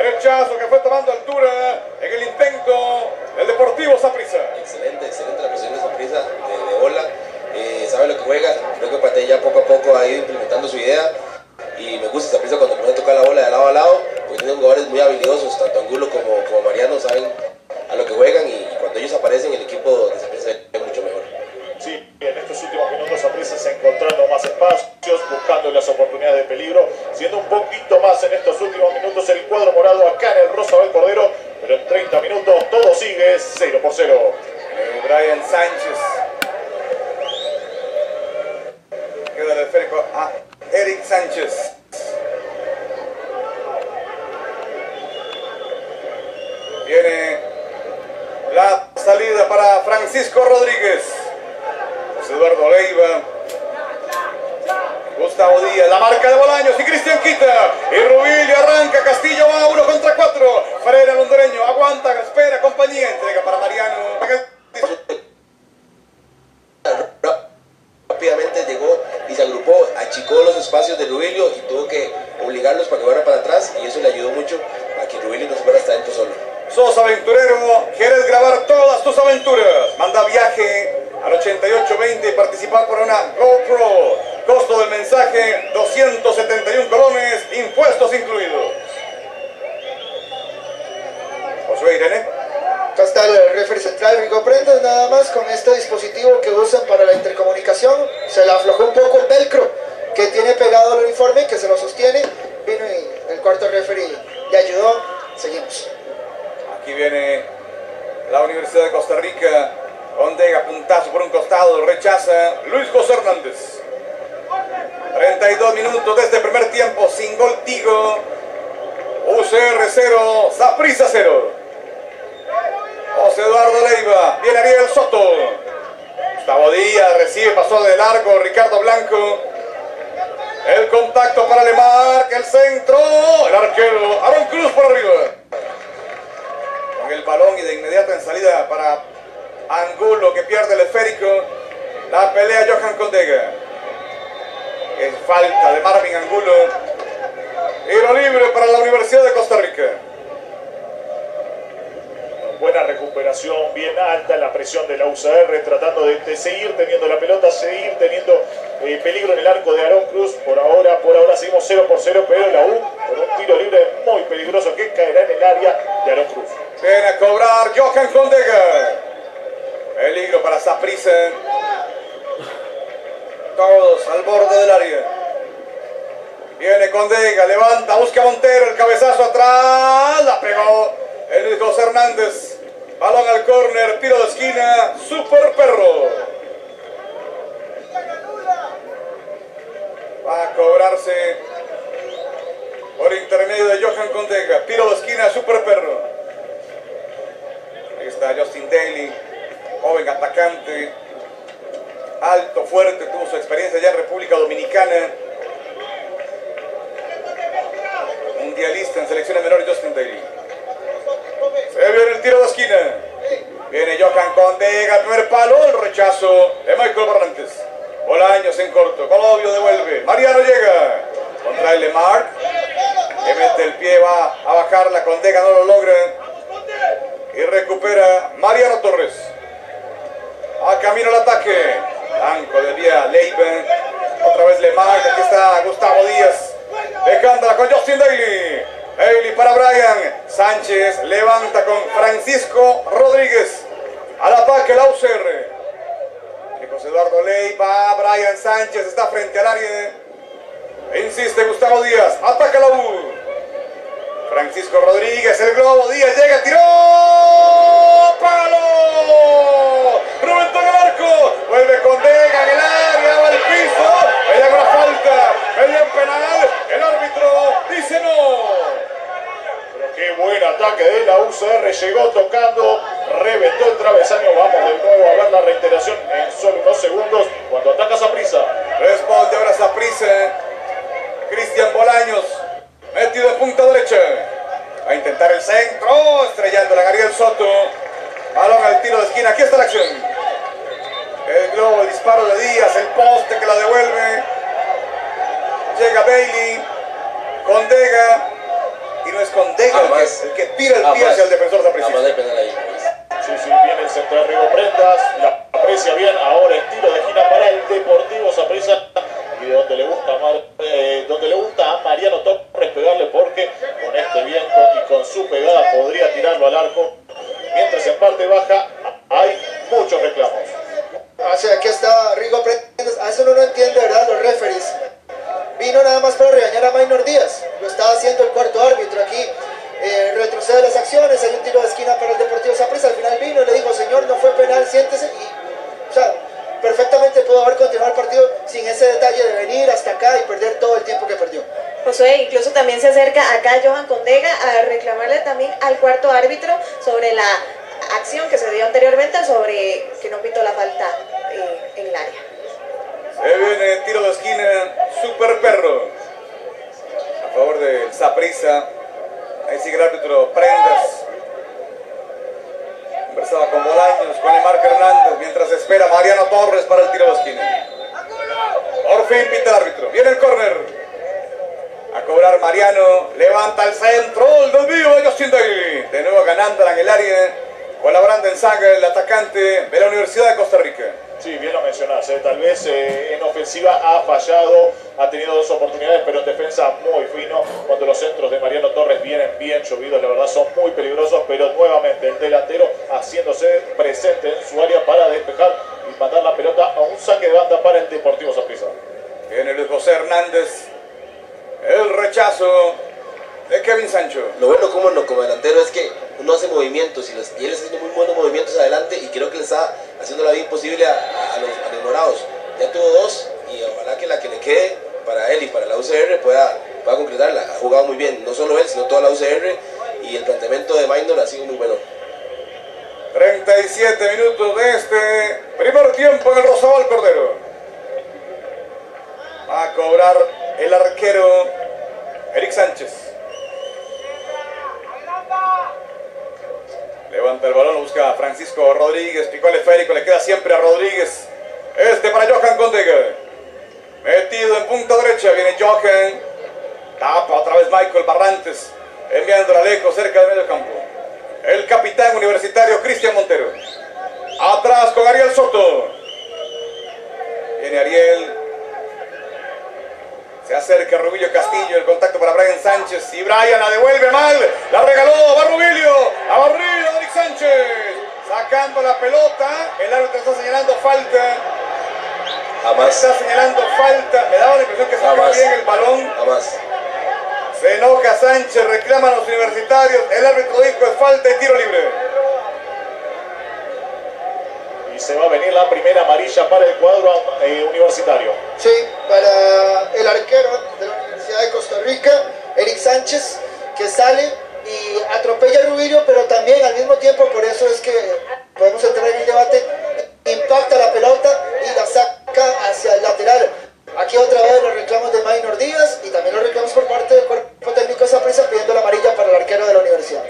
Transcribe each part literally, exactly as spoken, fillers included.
Derechazo que fue tomando altura en el intento del Deportivo Saprissa. Excelente, excelente la presión de Saprissa de, de bola. Eh, sabe lo que juega. Creo que Paté ya poco a poco ha ido implementando su idea. Y me gusta Saprissa cuando puede tocar la bola de lado a lado, porque tienen jugadores muy habilidosos, tanto Angulo como, como Mariano saben a lo que juegan, y, y cuando ellos aparecen el equipo de Saprissa es mucho mejor. Sí, en estos últimos minutos Saprissa se encontrando más espacios, buscando las oportunidades de peligro, siendo un poquito más en estos últimos minutos el cuadro morado acá en el Rosabel Cordero, pero en treinta minutos todo sigue cero por cero. Eh, Brian Sánchez. Queda el esférico a Eric Sánchez. Viene la salida para Francisco Rodríguez. José Eduardo Leiva. Gustavo Díaz, la marca de Bolaños y Cristian quita. Y Rubilio arranca, Castillo va uno contra cuatro. Frena el hondureño, aguanta, espera, compañía. Entrega para Mariano. Rápidamente llegó y se agrupó, achicó los espacios de Rubilio y tuvo que obligarlos para que fuera para atrás, y eso le ayudó mucho a que Rubilio no se fuera hasta dentro solo. Sos aventurero, quieres grabar todas tus aventuras. Manda viaje al ochenta y ocho veinte y participar por una GoPro. Costo del mensaje doscientos setenta y uno colones, impuestos incluidos. Josué Irene. Acá está el referee central Rigo Prendas, nada más con este dispositivo que usan para la intercomunicación. Se le aflojó un poco el velcro que tiene pegado al uniforme, que se lo sostiene. Vino y el cuarto referee le ayudó. Seguimos. Aquí viene la Universidad de Costa Rica. Ondega, puntazo por un costado, rechaza Luis José Hernández. treinta y dos minutos de este primer tiempo, sin gol Tigo. U C R cero, Saprissa cero. José Eduardo Leiva, viene Ariel Soto. Gustavo Díaz recibe, pasó de largo Ricardo Blanco. El contacto para Lemar, el centro, el arquero Aaron Cruz por arriba. Con el balón y de inmediato en salida para Angulo, que pierde el esférico. La pelea Johan Condega. Es falta de Marvin Angulo. Tiro libre para la Universidad de Costa Rica. Buena recuperación, bien alta la presión de la U C R, tratando de, de seguir teniendo la pelota, seguir teniendo eh, peligro en el arco de Aaron Cruz. Por ahora, por ahora seguimos cero por cero, pero la U con un tiro libre muy peligroso que caerá en el área de Aaron Cruz. Viene a cobrar Johan Condega. Peligro para Saprissa. Todos al borde del área. Viene Condega, levanta, busca a Montero, el cabezazo atrás, la pegó el Luis José Hernández. Balón al córner, tiro de esquina, Super Perro. Va a cobrarse por intermedio de Johan Condega. Tiro de esquina, Super Perro. Ahí está Justin Daly, joven atacante, alto, fuerte, tuvo su experiencia ya en República Dominicana. Mundialista en selecciones menores, Justin Daly. Se viene el tiro de esquina. Viene Johan Condega, el primer palo, el rechazo de Michael Barrantes. Bolaños en corto, Colobio devuelve. Mariano llega. Contra el Lemar, que mete el pie, va a bajar la Condega, no lo logra. Y recupera Mariano Torres. A camino al ataque. Blanco de vía Leiva. Otra vez Lemar, aquí está Gustavo Díaz. Dejándola con Justin Daly. Daly para Brian. Sánchez levanta con Francisco Rodríguez. Al ataque la U C R. José Eduardo Leiva. Brian Sánchez está frente al área. Insiste Gustavo Díaz. Ataca la U. Francisco Rodríguez. El globo. Díaz llega. Tiró. ¡Palo! Reventó en el arco. Vuelve Condega en el área. Va al piso. Ahí haga una falta. Medio en penal. El árbitro dice no. Pero qué buen ataque de la U C R. Llegó tocando. Reventó el travesaño. Vamos de nuevo a ver la reiteración en solo unos segundos. Cuando ataca Saprissa. Responde ahora Saprissa. Cristian Bolaños. Metido en punta derecha. Va a intentar el centro. Estrellando la Gabriel Soto. Balón al tiro de esquina. Aquí está la acción. El globo, el disparo de Díaz. El poste que la devuelve. Llega Bailey. Condega. y no es Condega el que, el que tira el pie hacia el defensor sapricista. Jamás hay penal ahí. Sí, sí, viene el central Rigo Prendas, la aprecia bien, ahora el tiro de esquina para el Deportivo Saprissa, y de donde le gusta a, Mar, eh, donde le gusta a Mariano Torres pegarle, porque con este viento y con su pegada podría tirarlo al arco, mientras en parte baja hay muchos reclamos. O sea, aquí está Rigo Prendas, a eso uno no entiende, ¿verdad? Los referees. Vino nada más para regañar a Maynor Díaz, lo estaba haciendo el cuarto árbitro aquí. Eh, retrocede las acciones, hay un tiro de esquina para el Deportivo Saprissa, al final vino y le dijo, señor, no fue penal, siéntese, y, o sea, perfectamente pudo haber continuado el partido sin ese detalle de venir hasta acá y perder todo el tiempo que perdió. Josué, incluso también se acerca acá Johan Condega a reclamarle también al cuarto árbitro sobre la acción que se dio anteriormente, sobre que no pitó la falta eh, en el área. Se viene el tiro de esquina, Super Perro, a favor del Saprissa. Ahí sigue el árbitro Prendas. Conversaba con Bolaños, con Emar Hernández, mientras espera Mariano Torres para el tiro de esquina. Por fin pita el árbitro. Viene el córner. A cobrar Mariano. Levanta el centro. El desvío de Justin Daly. De nuevo ganándola en el área. Colaborando en saga el atacante de la Universidad de Costa Rica. Sí, bien lo mencionás, ¿eh? Tal vez eh, en ofensiva ha fallado, ha tenido dos oportunidades, pero en defensa muy fino. Cuando los centros de Mariano Torres vienen bien llovidos, la verdad son muy peligrosos, pero nuevamente el delantero haciéndose presente en su área para despejar y mandar la pelota a un saque de banda para el Deportivo Saprissa. Viene Luis José Hernández, el rechazo de Kevin Sancho. Lo bueno como, no, como delantero es que uno hace movimientos y, los, y él está haciendo muy buenos movimientos adelante, y creo que le está haciendo la vida imposible a, a, a, los, a los morados. Ya tuvo dos y ojalá que la que le quede para él y para la U C R pueda, pueda concretarla. Ha jugado muy bien, no solo él, sino toda la U C R, y el planteamiento de Maynor ha sido muy bueno. treinta y siete minutos de este primer tiempo en el Rosabal Cordero. Va a cobrar el arquero Eric Sánchez. Levanta el balón, lo busca Francisco Rodríguez, picó el esférico, le queda siempre a Rodríguez. Este para Johan Condega. Metido en punta derecha, viene Johan. Tapa otra vez Michael Barrantes, enviándola lejos, cerca del medio campo. El capitán universitario Cristian Montero. Atrás con Ariel Soto. Viene Ariel. Se acerca Rubilio Castillo, el contacto para Brian Sánchez, y Brian la devuelve mal, la regaló, va Rubilio, a barrida Eric Sánchez, sacando la pelota, el árbitro está señalando falta, Jamás. está señalando falta, me daba la impresión que se sacó bien el balón, Jamás. se enoja Sánchez, reclaman los universitarios, el árbitro dijo es falta y tiro libre. Y se va a venir la primera amarilla para el cuadro eh, universitario. Sí, para el arquero de la Universidad de Costa Rica, Eric Sánchez, que sale y atropella a Rubilio, pero también al mismo tiempo, por eso es que podemos entrar en el debate, impacta la pelota y la saca hacia el lateral. Aquí otra vez los reclamos de Maynor Díaz y también los reclamos por parte del cuerpo técnico de Saprissa pidiendo la amarilla para el arquero de la universidad.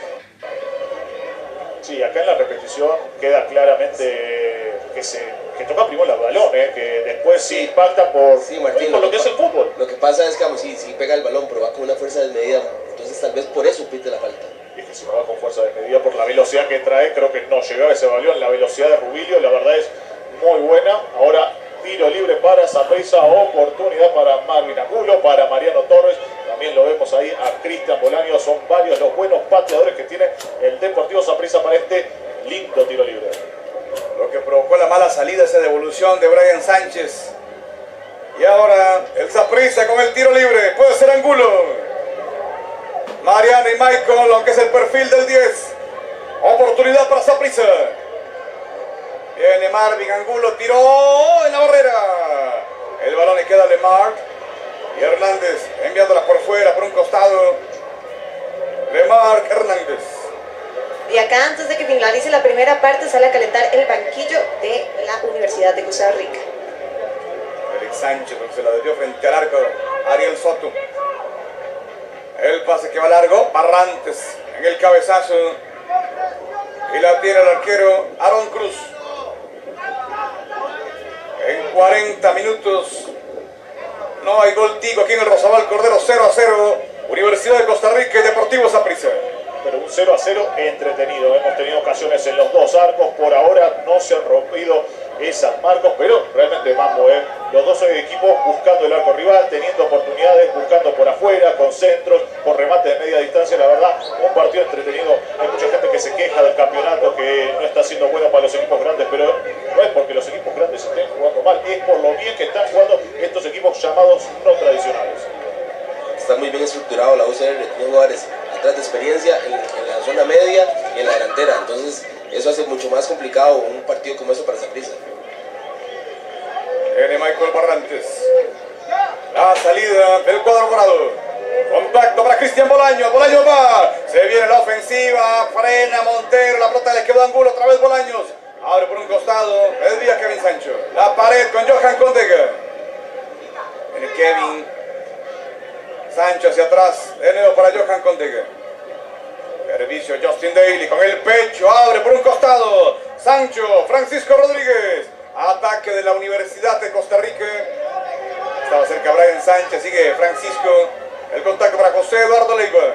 Sí, acá en la repetición queda claramente que se que toca primero el balón, ¿eh? Que después sí impacta por, Sí, Martín, por lo lo que que es el fútbol. Lo que pasa es que vamos, sí, sí pega el balón, pero va con una fuerza desmedida, entonces tal vez por eso pite la falta. Y es que si no va con fuerza desmedida por la velocidad que trae, creo que no llegaba ese balón. La velocidad de Rubilio, la verdad es muy buena. Ahora tiro libre para Saprissa, oportunidad para Marvin Angulo, para Mariano Torres. También lo vemos ahí a Cristian Bolaños. Son varios los buenos pateadores que tiene el Deportivo Saprissa para este lindo tiro libre. Lo que provocó la mala salida, esa devolución de Brian Sánchez. Y ahora el Saprissa con el tiro libre. Puede ser Angulo. Mariano y Michael, aunque es el perfil del diez. Oportunidad para Saprissa. Viene Marvin Angulo, tiró en la barrera. El balón le queda a Lemar. Y Hernández enviándola por fuera, por un costado. Lemar Hernández. Y acá, antes de que finalice la primera parte, sale a calentar el banquillo de la Universidad de Costa Rica. Eric Sánchez, se la desvió frente al arco. Ariel Soto. El pase que va largo. Barrantes en el cabezazo. Y la tiene el arquero Aaron Cruz. En cuarenta minutos. No hay gol tico aquí en el Rosabal Cordero, cero a cero. Universidad de Costa Rica y Deportivo Saprissa. Pero un cero a cero entretenido. Hemos tenido ocasiones en los dos arcos. Por ahora no se han rompido esas marcos, pero realmente mambo, ¿eh? Los dos equipos buscando el arco rival, teniendo oportunidades, buscando por afuera, con centros, por remate de media distancia. La verdad, un partido entretenido. Hay mucha gente que se queja del campeonato, que no está siendo bueno para los equipos grandes, pero no es porque los equipos grandes estén jugando mal, es por lo bien que están jugando estos equipos llamados no tradicionales. Está muy bien estructurado la U C R, tiene jugadores atrás de experiencia en, en la zona media y en la delantera, entonces eso hace mucho más complicado un partido como eso para Saprissa. Viene Michael Barrantes. La salida del cuadro morado. Contacto para Cristian Bolaños. Bolaños va. Se viene la ofensiva. Frena Montero. La pelota le quedó a Angulo. Otra vez Bolaños. Abre por un costado. Desvía Kevin Sancho. La pared con Johan Condega. Viene Kevin Sancho hacia atrás. De nuevo para Johan Condega. Servicio Justin Daly con el pecho. Abre por un costado. Sancho. Francisco Rodríguez. Ataque de la Universidad de Costa Rica. Estaba cerca Brian Sánchez. Sigue Francisco. El contacto para José Eduardo Leiva.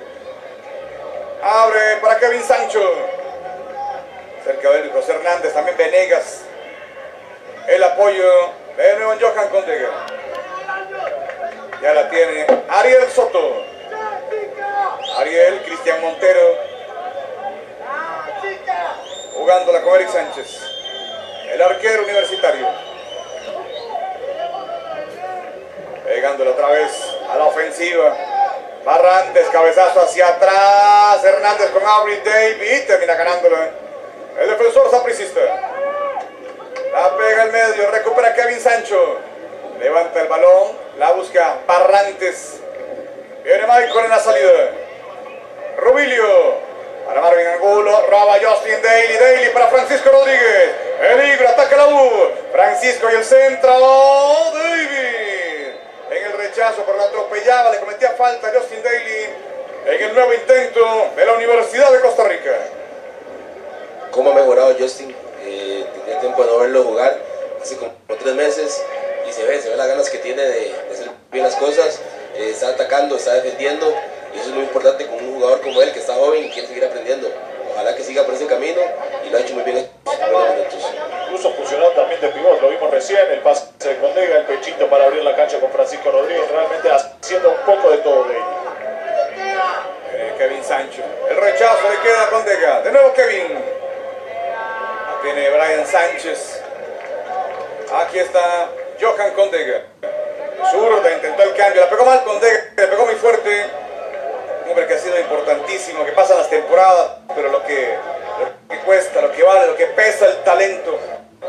Abre para Kevin Sancho. Cerca de él José Hernández. También Venegas. El apoyo de nuevo en Johan Condega. Ya la tiene Ariel Soto. Ariel, Cristian Montero. Jugándola con Eric Sánchez. El arquero universitario. Pegándole otra vez a la ofensiva. Barrantes, cabezazo hacia atrás. Hernández con Aubrey David. Termina ganándola el defensor sapricista. La pega al medio. Recupera Kevin Sancho. Levanta el balón. La busca Barrantes. Viene Michael en la salida. Rubilio. Para Marvin Angulo, roba Justin Daly, Daly para Francisco Rodríguez. Peligro, ataca la U. Francisco y el centro. David. En el rechazo, pero lo atropellaba, le cometía falta a Justin Daly. En el nuevo intento de la Universidad de Costa Rica. ¿Cómo ha mejorado Justin? Eh, tenía tiempo de no verlo jugar, hace como tres meses. Y se ve, se ve las ganas que tiene de, de hacer bien las cosas. Eh, está atacando, está defendiendo. Y eso es muy importante con un jugador como él que está joven y quiere seguir aprendiendo. Ojalá que siga por ese camino y lo ha hecho muy bien en los primeros minutos. Incluso funcionó también de pivot, lo vimos recién, el pase de Condega, el pechito para abrir la cancha con Francisco Rodríguez, realmente haciendo un poco de todo de él. Eh, Kevin Sancho, el rechazo le queda a Condega, de nuevo Kevin. La tiene Brian Sánchez. Aquí está Johan Condega. Zurda, intentó el cambio, la pegó mal Condega, le pegó muy fuerte. Un hombre que ha sido importantísimo, que pasa las temporadas, pero lo que, lo que cuesta, lo que vale, lo que pesa el talento,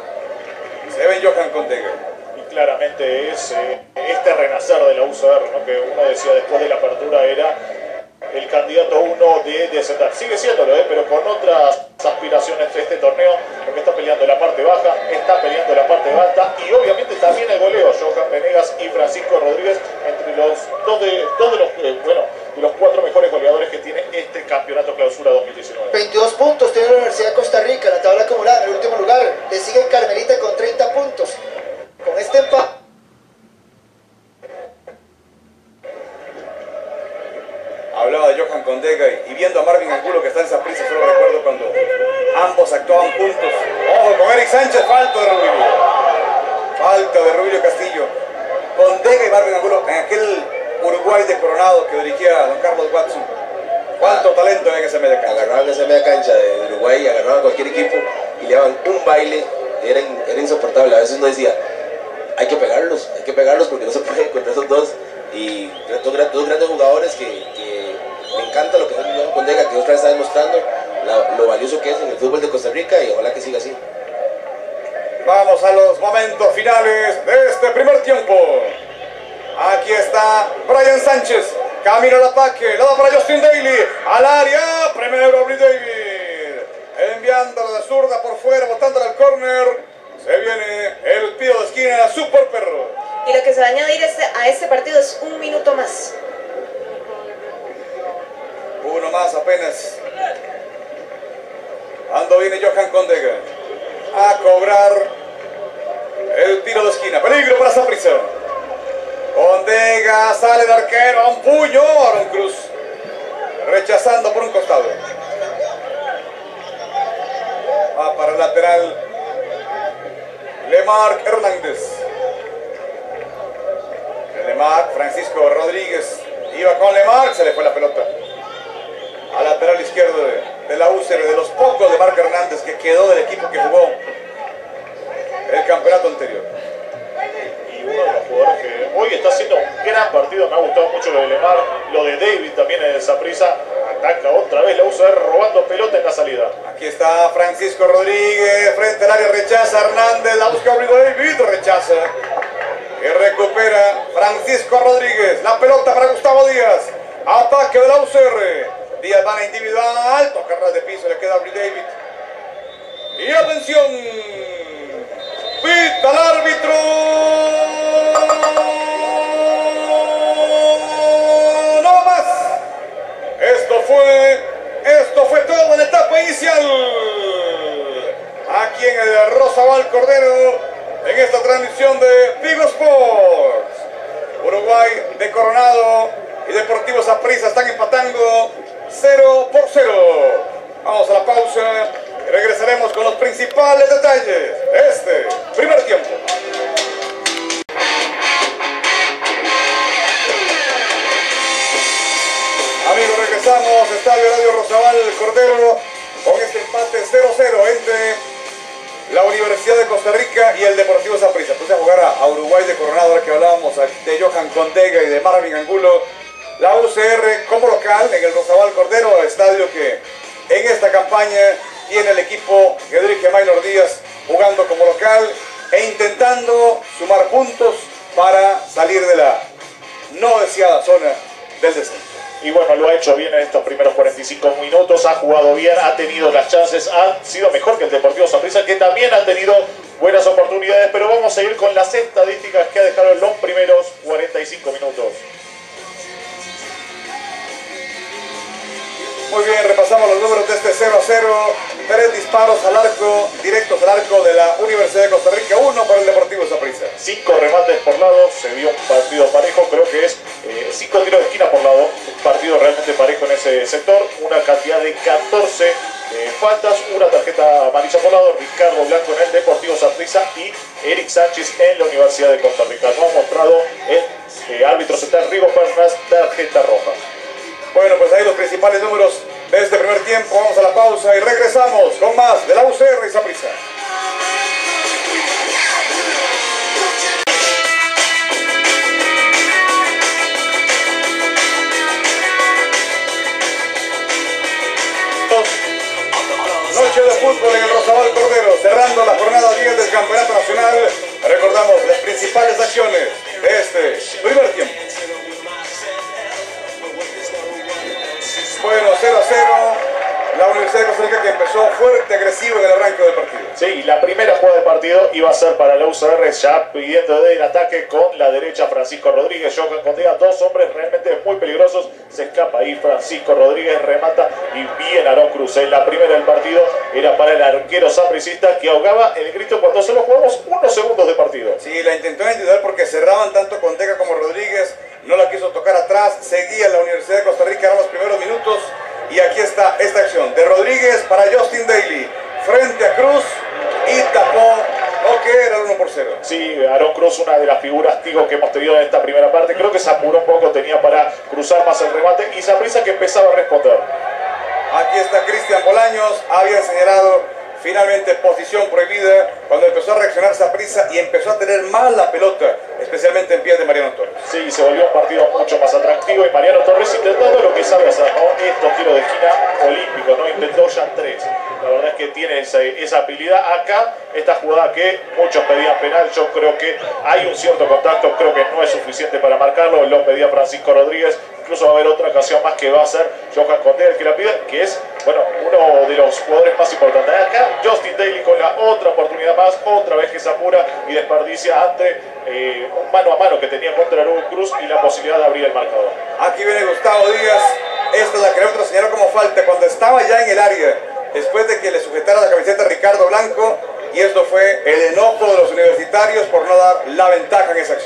se ve en Johan Condega. Y claramente es eh, este renacer de la U C R, ¿no? Que uno decía después de la apertura era el candidato uno de descender. Sigue siéndolo, ¿eh? Pero con otras aspiraciones de este torneo, porque está peleando la parte baja, está peleando la parte alta y obviamente también el goleo, Johan Venegas y Francisco Rodríguez, entre los dos de, dos de los, eh, bueno, de los cuatro mejores goleadores que tiene este campeonato clausura dos mil diecinueve. veintidós puntos tiene la Universidad de Costa Rica en la tabla acumulada en el último lugar. Le sigue Carmelita con treinta puntos. Con este empate. Hablaba de Johan Condega y, y viendo a Marvin Angulo que está en Saprissa, solo recuerdo cuando ambos actuaban juntos. Ojo con Eric Sánchez, falta de Rubilio. Falta de Rubilio Castillo. Condega y Marvin Angulo en aquel Uruguay de Coronado que dirigía a don Carlos Watson. ¿Cuánto talento en esa media cancha? Agarraban esa media cancha de Uruguay, agarraban cualquier equipo y le daban un baile, era, era insoportable. A veces uno decía, hay que pegarlos, hay que pegarlos porque no se puede contra esos dos. Y dos, dos grandes jugadores que, que me encanta lo que está haciendo Condega, que otra vez está demostrando la, lo valioso que es en el fútbol de Costa Rica y ojalá que siga así. Vamos a los momentos finales de este primer tiempo. Aquí está Brian Sánchez, camino al ataque, lado para Justin Daly, al área, primero Aubrey David, enviándolo de zurda por fuera, botándolo al córner, se viene el tiro de esquina, Super Perro. Y lo que se va a añadir este, a este partido es un minuto más. Uno más apenas. Ando viene Johan Condega a cobrar el tiro de esquina, peligro para Saprissa. Condega, sale el arquero, a un puño, Aaron Cruz. Rechazando por un costado. Va para el lateral Lemarc Hernández. Lemarc, Francisco Rodríguez. Iba con Lemarc, se le fue la pelota. Al lateral izquierdo de, de la U C R, de los pocos de Marc Hernández que quedó del equipo que jugó el campeonato anterior. Y uno de los jugadores que hoy está haciendo un gran partido, me ha gustado mucho lo de Lemar, lo de David también en el Saprissa. Ataca otra vez la U C R robando pelota en la salida. Aquí está Francisco Rodríguez, frente al área, rechaza Hernández, la busca Rodrigo David, rechaza. Y recupera Francisco Rodríguez, la pelota para Gustavo Díaz. Ataque de la U C R. Díaz va a la individual, toca ras de piso, le queda a David. Y atención, pita al árbitro. No más. Esto fue, esto fue todo en la etapa inicial. Aquí en el Rosabal Cordero, en esta transmisión de Tigo Sports. Uruguay de Coronado y Deportivo Saprissa están empatando cero por cero. Vamos a la pausa y regresaremos con los principales detalles de este primer tiempo. Amigos, regresamos. Estadio Radio Rosabal Cordero con este empate cero cero entre la Universidad de Costa Rica y el Deportivo Saprissa. Puse a jugar a, a Uruguay de Coronado, ahora que hablábamos de Johan Condega y de Marvin Angulo. La U C R como local en el Rosabal Cordero, estadio que en esta campaña tiene el equipo que dirige Maynor Díaz jugando como local e intentando sumar puntos para salir de la no deseada zona del descenso. Y bueno, lo ha hecho bien en estos primeros cuarenta y cinco minutos, ha jugado bien, ha tenido las chances, ha sido mejor que el Deportivo Saprissa, que también ha tenido buenas oportunidades, pero vamos a ir con las estadísticas que ha dejado en los primeros cuarenta y cinco minutos. Muy bien, repasamos los números de este cero a cero. Tres disparos al arco, directos al arco de la Universidad de Costa Rica, uno para el Deportivo Saprissa. Cinco remates por lado, se vio un partido parejo, creo que es eh, cinco tiros de esquina por lado, un partido realmente parejo en ese sector, una cantidad de catorce eh, faltas, una tarjeta amarilla por lado, Ricardo Blanco en el Deportivo Saprissa y Eric Sánchez en la Universidad de Costa Rica. No ha mostrado el eh, árbitro central Rigo Pernas tarjeta roja. Bueno, pues ahí los principales números de este primer tiempo. Vamos a la pausa y regresamos con más de la U C R y Saprissa. Noche de fútbol en el Rosabal Cordero, cerrando la jornada diez del Campeonato Nacional. Recordamos las principales acciones de este primer tiempo. Bueno, cero a cero, la Universidad de Costa Rica que empezó fuerte, agresivo en el arranque del partido. Sí, la primera jugada del partido iba a ser para la U C R, ya pidiendo el ataque con la derecha Francisco Rodríguez, Johan Condega, dos hombres realmente muy peligrosos, se escapa ahí Francisco Rodríguez, remata y bien Aaron Cruz. En la primera del partido era para el arquero sapricista que ahogaba el grito cuando solo jugamos unos segundos de partido. Sí, la intentó individual porque cerraban tanto Condega como Rodríguez, no la quiso tocar atrás, seguía la Universidad de Costa Rica, eran los primeros minutos y aquí está esta acción de Rodríguez para Justin Daly, frente a Cruz y tapó lo que era el uno por cero. Sí, Aaron Cruz, una de las figuras Tigo que hemos tenido en esta primera parte, creo que se apuró un poco, tenía para cruzar más el remate y Saprissa que empezaba a responder. Aquí está Cristian Bolaños, había señalado finalmente posición prohibida cuando empezó a reaccionar Saprissa y empezó a tener mal la pelota, especialmente en pies de Mariano Torres. Sí, se volvió un partido mucho más atractivo y Mariano Torres intentando lo que sabe hacer, ¿no? Estos tiros de esquina olímpicos, ¿no? Intentó ya tres. La verdad es que tiene esa, esa habilidad. Acá, esta jugada que muchos pedían penal, yo creo que hay un cierto contacto, creo que no es suficiente para marcarlo, lo pedía Francisco Rodríguez. Incluso va a haber otra ocasión más que va a ser Johan Condega el que la pide, que es, bueno, uno de los jugadores más importantes. Acá, Justin Daly con la otra oportunidad más, otra vez que se apura y desperdicia ante eh, un mano a mano que tenía contra Aaron Cruz y la posibilidad de abrir el marcador. Aquí viene Gustavo Díaz, esta es la que el árbitro señaló como falta cuando estaba ya en el área, después de que le sujetara la camiseta a Ricardo Blanco, y esto fue el enojo de los universitarios por no dar la ventaja en esa acción.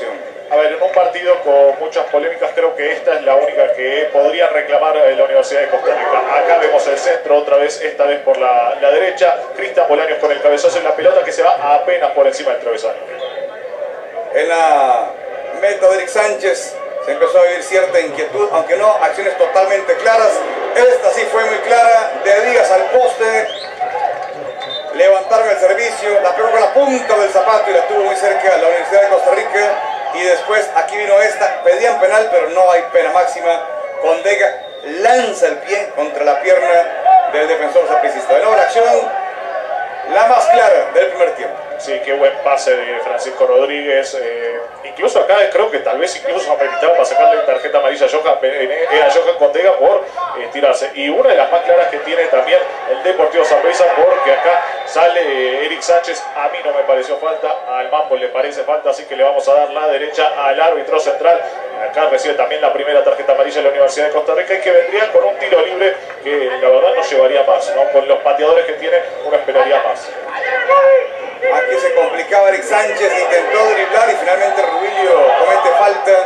A ver, en un partido con muchas polémicas, creo que esta es la única que podría reclamar la Universidad de Costa Rica. Acá vemos el centro otra vez, esta vez por la, la derecha. Cristian Bolaños con el cabezazo en la pelota que se va apenas por encima del travesaño. En la meta de Eric Sánchez se empezó a vivir cierta inquietud, aunque no acciones totalmente claras. Esta sí fue muy clara, de Díaz al poste, levantaron el servicio, la pegó con la punta del zapato y la tuvo muy cerca la Universidad de Costa Rica. Y después aquí vino esta, pedían penal, pero no hay pena máxima. Condega lanza el pie contra la pierna del defensor sapricista. De nuevo la acción, la más clara del primer tiempo. Sí, qué buen pase de Francisco Rodríguez. Eh, incluso acá creo que tal vez incluso ameritaron para sacarle tarjeta amarilla a Johan, eh, a Johan Condega por eh, tirarse. Y una de las más claras que tiene también el Deportivo Saprissa, porque acá sale eh, Eric Sánchez. A mí no me pareció falta, al Mambo le parece falta, así que le vamos a dar la derecha al árbitro central. Acá recibe también la primera tarjeta amarilla de la Universidad de Costa Rica y que vendría con un tiro libre que la verdad no llevaría más, ¿no? Con los pateadores que tiene uno esperaría más. Aquí se complicaba Eric Sánchez, intentó driblar y finalmente Rubilio comete falta.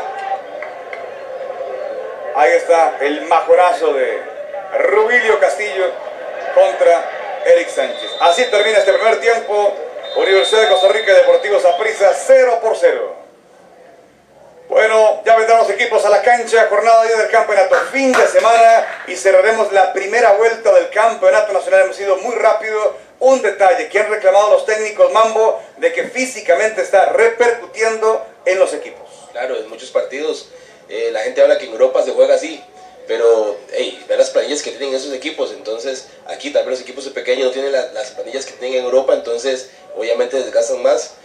Ahí está el majorazo de Rubilio Castillo contra Eric Sánchez. Así termina este primer tiempo. Universidad de Costa Rica y Deportivo Saprissa cero por cero. Bueno, ya vendrán los equipos a la cancha, jornada ya del campeonato, fin de semana y cerraremos la primera vuelta del campeonato nacional. Hemos sido muy rápido. Un detalle que han reclamado los técnicos Mambo, de que físicamente está repercutiendo en los equipos. Claro, en muchos partidos eh, la gente habla que en Europa se juega así, pero hey, vean las planillas que tienen esos equipos. Entonces aquí tal vez los equipos pequeños no tienen la, las planillas que tienen en Europa, entonces obviamente desgastan más.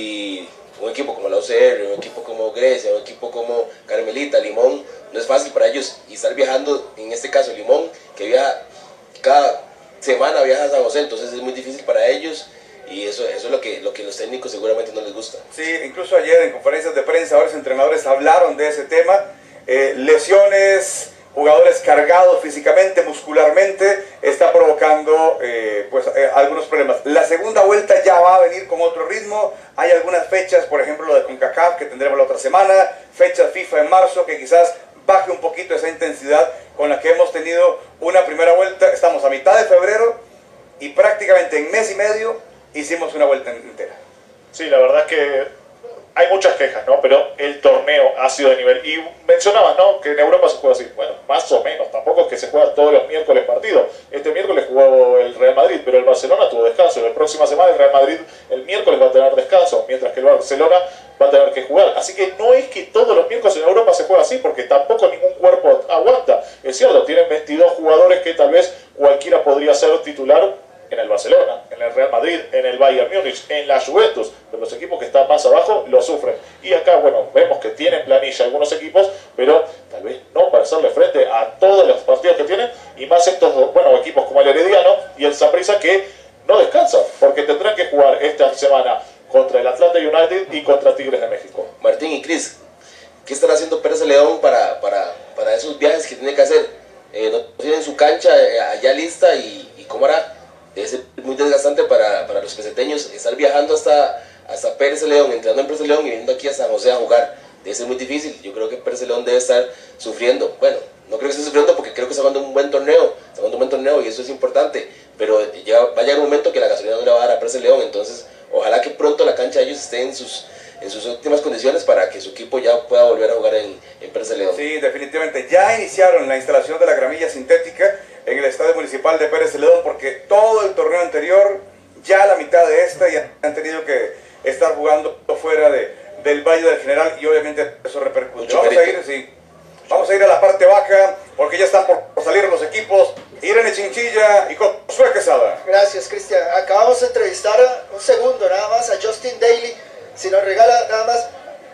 Y un equipo como la U C R, un equipo como Grecia, un equipo como Carmelita, Limón, no es fácil para ellos. Y estar viajando, en este caso Limón, que viaja cada semana viaja a San José, entonces es muy difícil para ellos. Y eso, eso es lo que, lo que los técnicos seguramente no les gusta. Sí, incluso ayer en conferencias de prensa varios entrenadores hablaron de ese tema. Eh, lesiones, jugadores cargados físicamente, muscularmente, está provocando eh, pues, eh, algunos problemas. La segunda vuelta ya va a venir con otro ritmo. Hay algunas fechas, por ejemplo lo de CONCACAF que tendremos la otra semana, fechas FIFA en marzo que quizás baje un poquito esa intensidad con la que hemos tenido una primera vuelta. Estamos a mitad de febrero y prácticamente en mes y medio hicimos una vuelta entera. Sí, la verdad es que hay muchas quejas, ¿no? Pero el torneo ha sido de nivel. Y mencionabas, ¿no? Que en Europa se juega así. Bueno, más o menos. Tampoco es que se juega todos los miércoles partido. Este miércoles jugó el Real Madrid, pero el Barcelona tuvo descanso. La próxima semana el Real Madrid el miércoles va a tener descanso, mientras que el Barcelona va a tener que jugar. Así que no es que todos los miércoles en Europa se juega así, porque tampoco ningún cuerpo aguanta. Es cierto, tienen veintidós jugadores que tal vez cualquiera podría ser titular en el Barcelona, en el Real Madrid, en el Bayern Múnich, en la Juventus, pero los equipos que están más abajo lo sufren. Y acá, bueno, vemos que tienen planilla algunos equipos, pero tal vez no para hacerle frente a todos los partidos que tienen, y más estos, bueno, equipos como el Herediano y el Saprissa que no descansan, porque tendrán que jugar esta semana contra el Atlanta United y contra Tigres de México. Martín y Cris, ¿qué estará haciendo Pérez León para, para, para esos viajes que tiene que hacer? Eh, ¿No tienen su cancha eh, allá lista y, y cómo hará? Debe ser muy desgastante para, para los peseteños estar viajando hasta, hasta Pérez León, entrenando en Pérez León y viniendo aquí a San José a jugar. Debe ser muy difícil. Yo creo que Pérez León debe estar sufriendo. Bueno, no creo que esté sufriendo porque creo que está jugando un buen torneo, está jugando un buen torneo y eso es importante. Pero ya va a llegar un momento que la gasolina no le va a dar a Pérez León, entonces ojalá que pronto la cancha de ellos esté en sus, en sus óptimas condiciones para que su equipo ya pueda volver a jugar en, en Pérez León. Sí, definitivamente. Ya iniciaron la instalación de la gramilla sintética en el estadio municipal de Pérez Celedón, porque todo el torneo anterior, ya la mitad de esta, ya han tenido que estar jugando fuera de, del Valle del General y obviamente eso repercute. Mucho Vamos a ir, sí, vamos a ir a la parte baja porque ya están por salir los equipos. Irene Chinchilla y Josué Quesada. Gracias, Cristian. Acabamos de entrevistar un segundo nada más a Justin Daly. Si nos regala nada más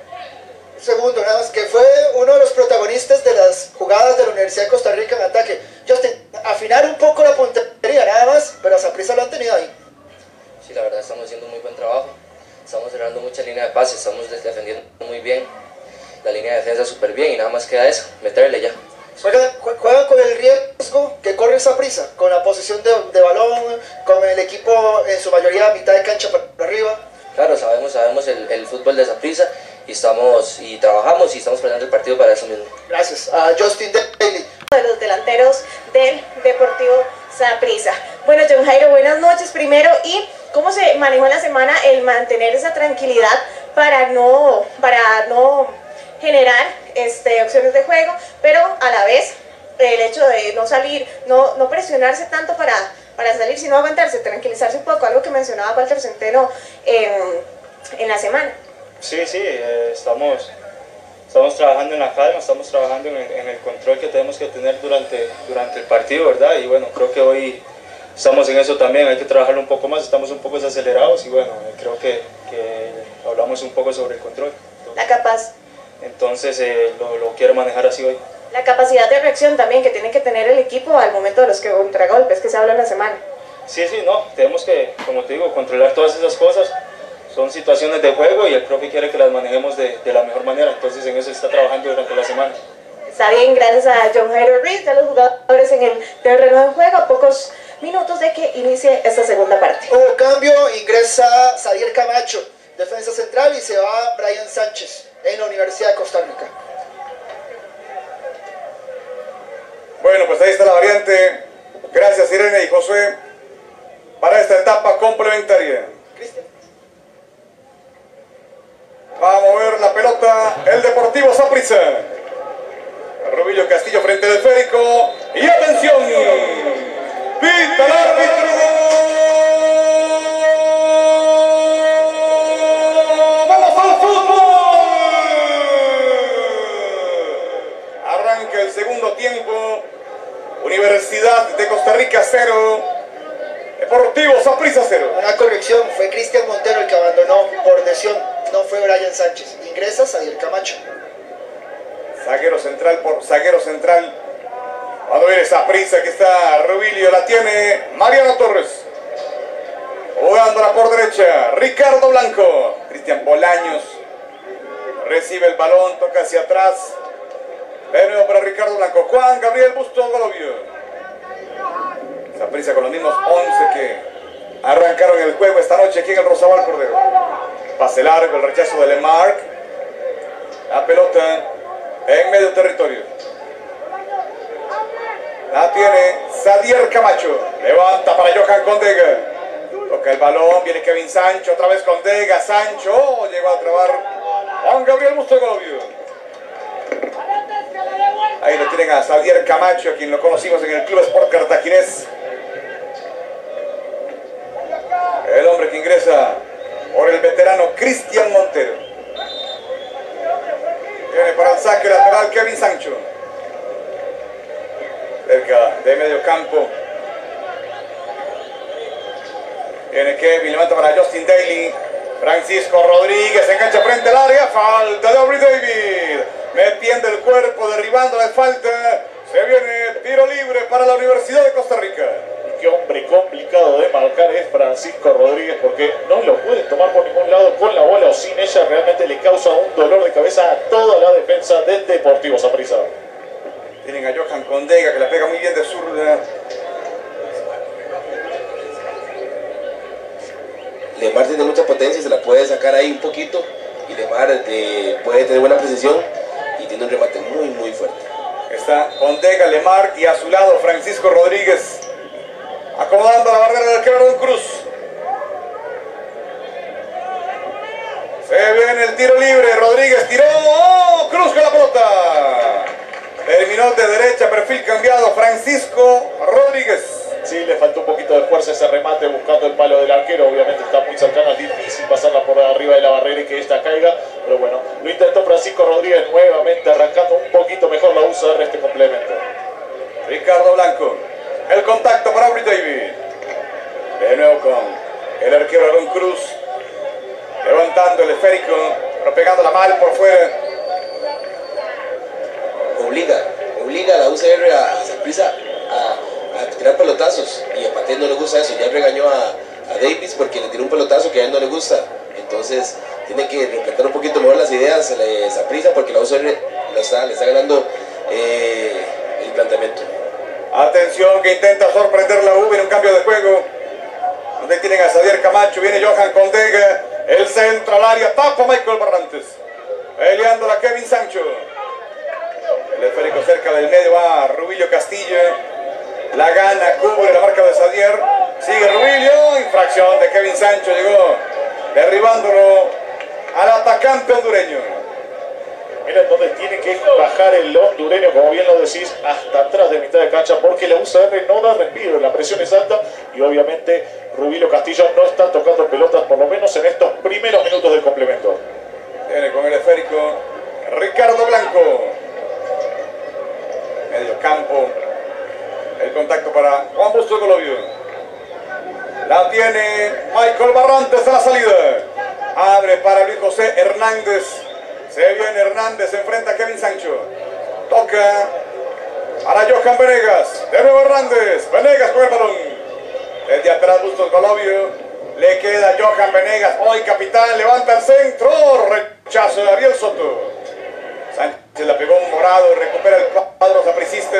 un segundo nada más, que fue uno de los protagonistas de las jugadas de la Universidad de Costa Rica en ataque. Justin, afinar un poco la puntería nada más, pero a Saprissa lo han tenido ahí. Sí, la verdad estamos haciendo muy buen trabajo. Estamos cerrando mucha línea de pases, estamos defendiendo muy bien. La línea de defensa súper bien y nada más queda eso, meterle ya. Juegan, juegan con el riesgo que corre Saprissa, con la posición de, de balón, con el equipo en su mayoría a mitad de cancha para arriba. Claro, sabemos, sabemos el, el fútbol de Saprissa y, estamos, y trabajamos y estamos planeando el partido para eso mismo. Gracias. A Justin Daly. De los delanteros del Deportivo Saprissa. Bueno, John Jairo, buenas noches primero. ¿Y cómo se manejó en la semana el mantener esa tranquilidad para no, para no generar este, opciones de juego, pero a la vez el hecho de no salir, no, no presionarse tanto para, para salir, sino aguantarse, tranquilizarse un poco, algo que mencionaba Walter Centeno en, en la semana? Sí, sí, eh, estamos, estamos trabajando en la calma, estamos trabajando en el, en el control que tenemos que tener durante, durante el partido, ¿verdad? Y bueno, creo que hoy estamos en eso también, hay que trabajarlo un poco más, estamos un poco desacelerados y bueno, creo que, que hablamos un poco sobre el control. La capaz. Entonces eh, lo, lo quiero manejar así hoy. La capacidad de reacción también que tiene que tener el equipo al momento de los que contragolpes que se habla en la semana. Sí, sí, no, tenemos que, como te digo, controlar todas esas cosas. Son situaciones de juego y el profe quiere que las manejemos de, de la mejor manera, entonces en eso está trabajando durante la semana. Está bien, gracias a John Jairo Ruiz, de los jugadores en el terreno de juego, a pocos minutos de que inicie esta segunda parte. Hubo cambio, ingresa Sadier Camacho, defensa central, y se va Brian Sánchez en la Universidad de Costa Rica. Bueno, pues ahí está la variante. Gracias Irene y Josué para esta etapa complementaria. Va a mover la pelota el Deportivo Saprissa. Rubillo Castillo frente al esférico. Y atención, pita el árbitro. ¡Vamos al fútbol! Arranca el segundo tiempo. Universidad de Costa Rica cero, Deportivo Saprissa cero. Una corrección, fue Cristian Montero el que abandonó por lesión, no fue Brian Sánchez. Ingresa Sadier Camacho. Zaguero central por zaguero central. Cuando viene Saprissa, aquí está Rubilio, la tiene Mariano Torres. Jugándola por derecha, Ricardo Blanco. Cristian Bolaños recibe el balón, toca hacia atrás. De nuevo para Ricardo Blanco. Juan Gabriel Busto Golovio. Saprissa con los mismos once que arrancaron el juego esta noche aquí en el Rosabal Cordero. Pase largo, el rechazo de Lemarc. La pelota en medio territorio. La tiene Sadier Camacho. Levanta para Johan Condega. Toca el balón, viene Kevin Sancho. Otra vez Condega, Sancho. Oh, llegó a trabar Juan Gabriel Busto Golovio. Ahí lo tienen a Sadier Camacho, a quien lo conocimos en el Club Sport Cartaginés. El hombre que ingresa por el veterano Cristian Montero. Viene para el saque lateral Kevin Sancho. Cerca de medio campo. Viene Kevin, levanta para Justin Daly. Francisco Rodríguez engancha frente al área. Falta de Aubrey David. Metiendo el cuerpo, derribando la falta. Se viene tiro libre para la Universidad de Costa Rica. Y qué hombre complicado de marcar es Francisco Rodríguez, porque no lo puede tomar por ningún lado con la bola o sin ella. Realmente le causa un dolor de cabeza a toda la defensa del Deportivo Saprissa. Tienen a Johan Condega, que la pega muy bien de zurda. Lemar tiene mucha potencia, se la puede sacar ahí un poquito. Y Lemar eh, puede tener buena precisión y tiene un remate muy muy fuerte. Está Condega, Lemar y a su lado Francisco Rodríguez. Acomodando la barrera del arquero Don Cruz. Se viene el tiro libre, Rodríguez tiró, ¡oh! Cruz con la pelota. Terminó de derecha, perfil cambiado, Francisco Rodríguez. Sí, le faltó un poquito de fuerza ese remate buscando el palo del arquero. Obviamente está muy cercano, es difícil pasarla por arriba de la barrera y que esta caiga. Pero bueno, lo intentó Francisco Rodríguez nuevamente, arrancando un poquito mejor la U C R este complemento. Ricardo Blanco, el contacto para Aubrey David. De nuevo con el arquero Aaron Cruz. Levantando el esférico, pero pegándola mal por fuera. Obliga, obliga a la U C R a Saprissa a, a tirar pelotazos. Y a Paté no le gusta eso. Ya regañó a, a Davis porque le tiró un pelotazo que a él no le gusta. Entonces tiene que replantear un poquito mejor las ideas a Saprissa, porque la U C R le está, le está ganando eh, el planteamiento. Atención, que intenta sorprender la U en un cambio de juego. Donde tienen a Sadier Camacho, viene Johan Condega, el centro al área, tapa Michael Barrantes. Peleándola Kevin Sancho. El esférico cerca del medio va Rubilio Castillo. La gana, cubre la marca de Sadier. Sigue Rubilio. Infracción de Kevin Sancho. Llegó derribándolo al atacante hondureño. Mira donde tiene que bajar el hondureño, como bien lo decís, hasta atrás de mitad de cancha, porque la U C R no da respiro, la presión es alta y obviamente Rubilio Castillo no está tocando pelotas, por lo menos en estos primeros minutos del complemento. Viene con el esférico Ricardo Blanco. Medio campo. El contacto para Juan Bustos Golovio. La tiene Michael Barrantes a la salida. Abre para Luis José Hernández. Se viene Hernández, se enfrenta a Kevin Sancho. Toca para Johan Venegas. De nuevo Hernández. Venegas con el balón. Desde atrás Bustos Golovio. Le queda Johan Venegas. Hoy capitán. Levanta el centro. Rechazo de Ariel Soto. Sánchez la pegó un morado. Recupera el cuadro sapricista.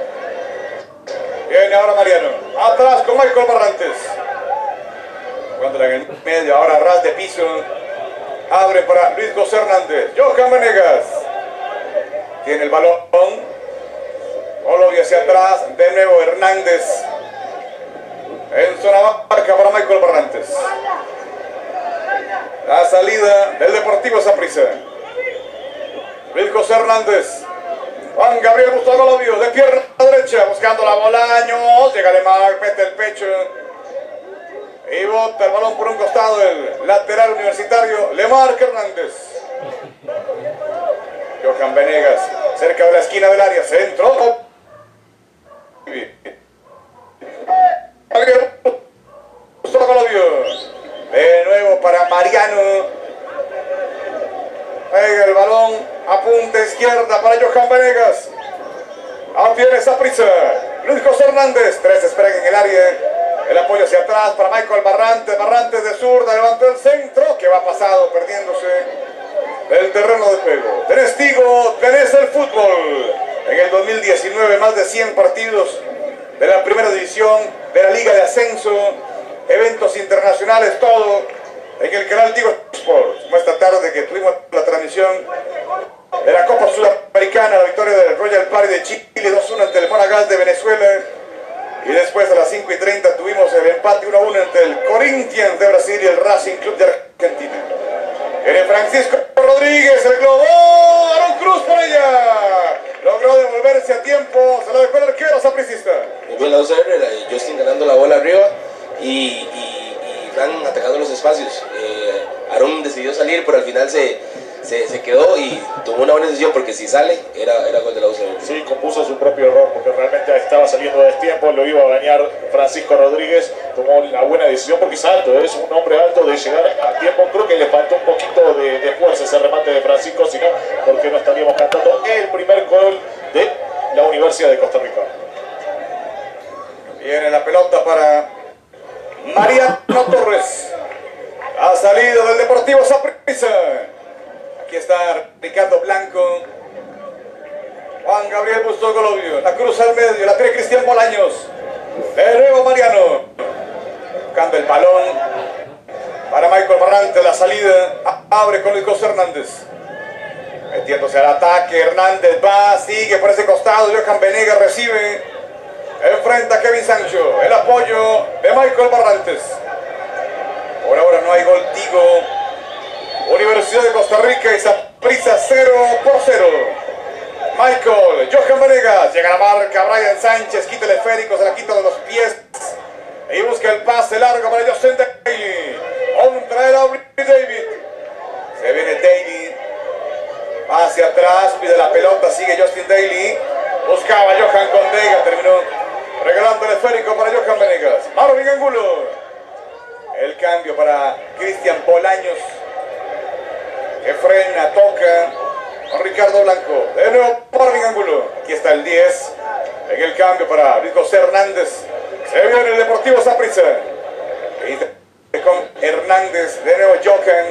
Viene ahora Mariano. Atrás con Michael Barrantes. Jugándola en el medio. Ahora ras de piso. Abre para Luis José Hernández. Johan Venegas. Tiene el balón. Golovio hacia atrás. De nuevo Hernández. En zona marca para Michael Barrantes. La salida del Deportivo Saprissa. Luis José Hernández. Juan Gabriel Bustos Golovio. De pierna derecha. Buscando la Bolaños. Llega Lemar. Mete el pecho. Y bota el balón por un costado el lateral universitario Lemar Hernández. Johan Venegas cerca de la esquina del área. Centro. De nuevo para Mariano. Pega el balón a punta izquierda para Johan Venegas. Aún tiene Saprissa. Luis José Hernández. Tres esperan en el área. El apoyo hacia atrás para Michael Barrantes. Barrantes de zurda, levantó el centro, que va pasado, perdiéndose del terreno de juego. Tenés Tigo, tenés el fútbol. En el dos mil diecinueve, más de cien partidos de la primera división, de la Liga de Ascenso, eventos internacionales, todo en el canal Tigo Sports. Como esta tarde que tuvimos la transmisión de la Copa Sudamericana, la victoria del Royal Party de Chile, dos uno ante el Monagas de Venezuela. Y después a las cinco y treinta tuvimos el empate uno a uno entre el Corinthians de Brasil y el Racing Club de Argentina. Viene Francisco Rodríguez, el globo. Aaron Cruz por ella. Logró devolverse a tiempo. Se lo dejó el arquero sapricista. Muy bien la U C R, Justin ganando la bola arriba y, y, y Fran atacando los espacios. Eh, Aaron decidió salir, pero al final se, se, se quedó y tomó una buena decisión porque si sale era, era gol de la U C R. Sí, compuso su propio error porque realmente estaba saliendo de destiempo, lo iba a dañar Francisco Rodríguez. Tomó la buena decisión porque es alto, es un hombre alto de llegar a tiempo. Creo que le faltó un poquito de, de fuerza ese remate de Francisco, si no, porque no estaríamos cantando el primer gol de la Universidad de Costa Rica. Viene la pelota para Mariano Torres. Ha salido del Deportivo Saprissa. Aquí está Ricardo Blanco. Juan Gabriel Bustos Golovio. La cruz al medio. La tiene Cristian Bolaños. De nuevo Mariano. Buscando el balón para Michael Barrantes. La salida. Abre con Luis José Hernández. Metiéndose al ataque. Hernández va. Sigue por ese costado. Johan Venegas recibe. Enfrenta a Kevin Sancho. El apoyo de Michael Barrantes. Por ahora no hay gol. Tigo. Universidad de Costa Rica y Saprissa cero por cero. Michael, Johan Venegas, llega a la marca, Brian Sánchez, quita el esférico, se la quita de los pies. Y busca el pase largo para Justin Daly. Contra el Aubrey David. Se viene Daly. Hacia atrás, pide la pelota, sigue Justin Daly. Buscaba a Johan Condega, terminó regalando el esférico para Johan Venegas. Marvin Angulo. El cambio para Cristian Bolaños. Que frena, toca con Ricardo Blanco. De nuevo Marvin Angulo. Aquí está el diez. En el cambio para Luis José Hernández. Se viene el Deportivo Saprissa. Con Hernández. De nuevo Johan.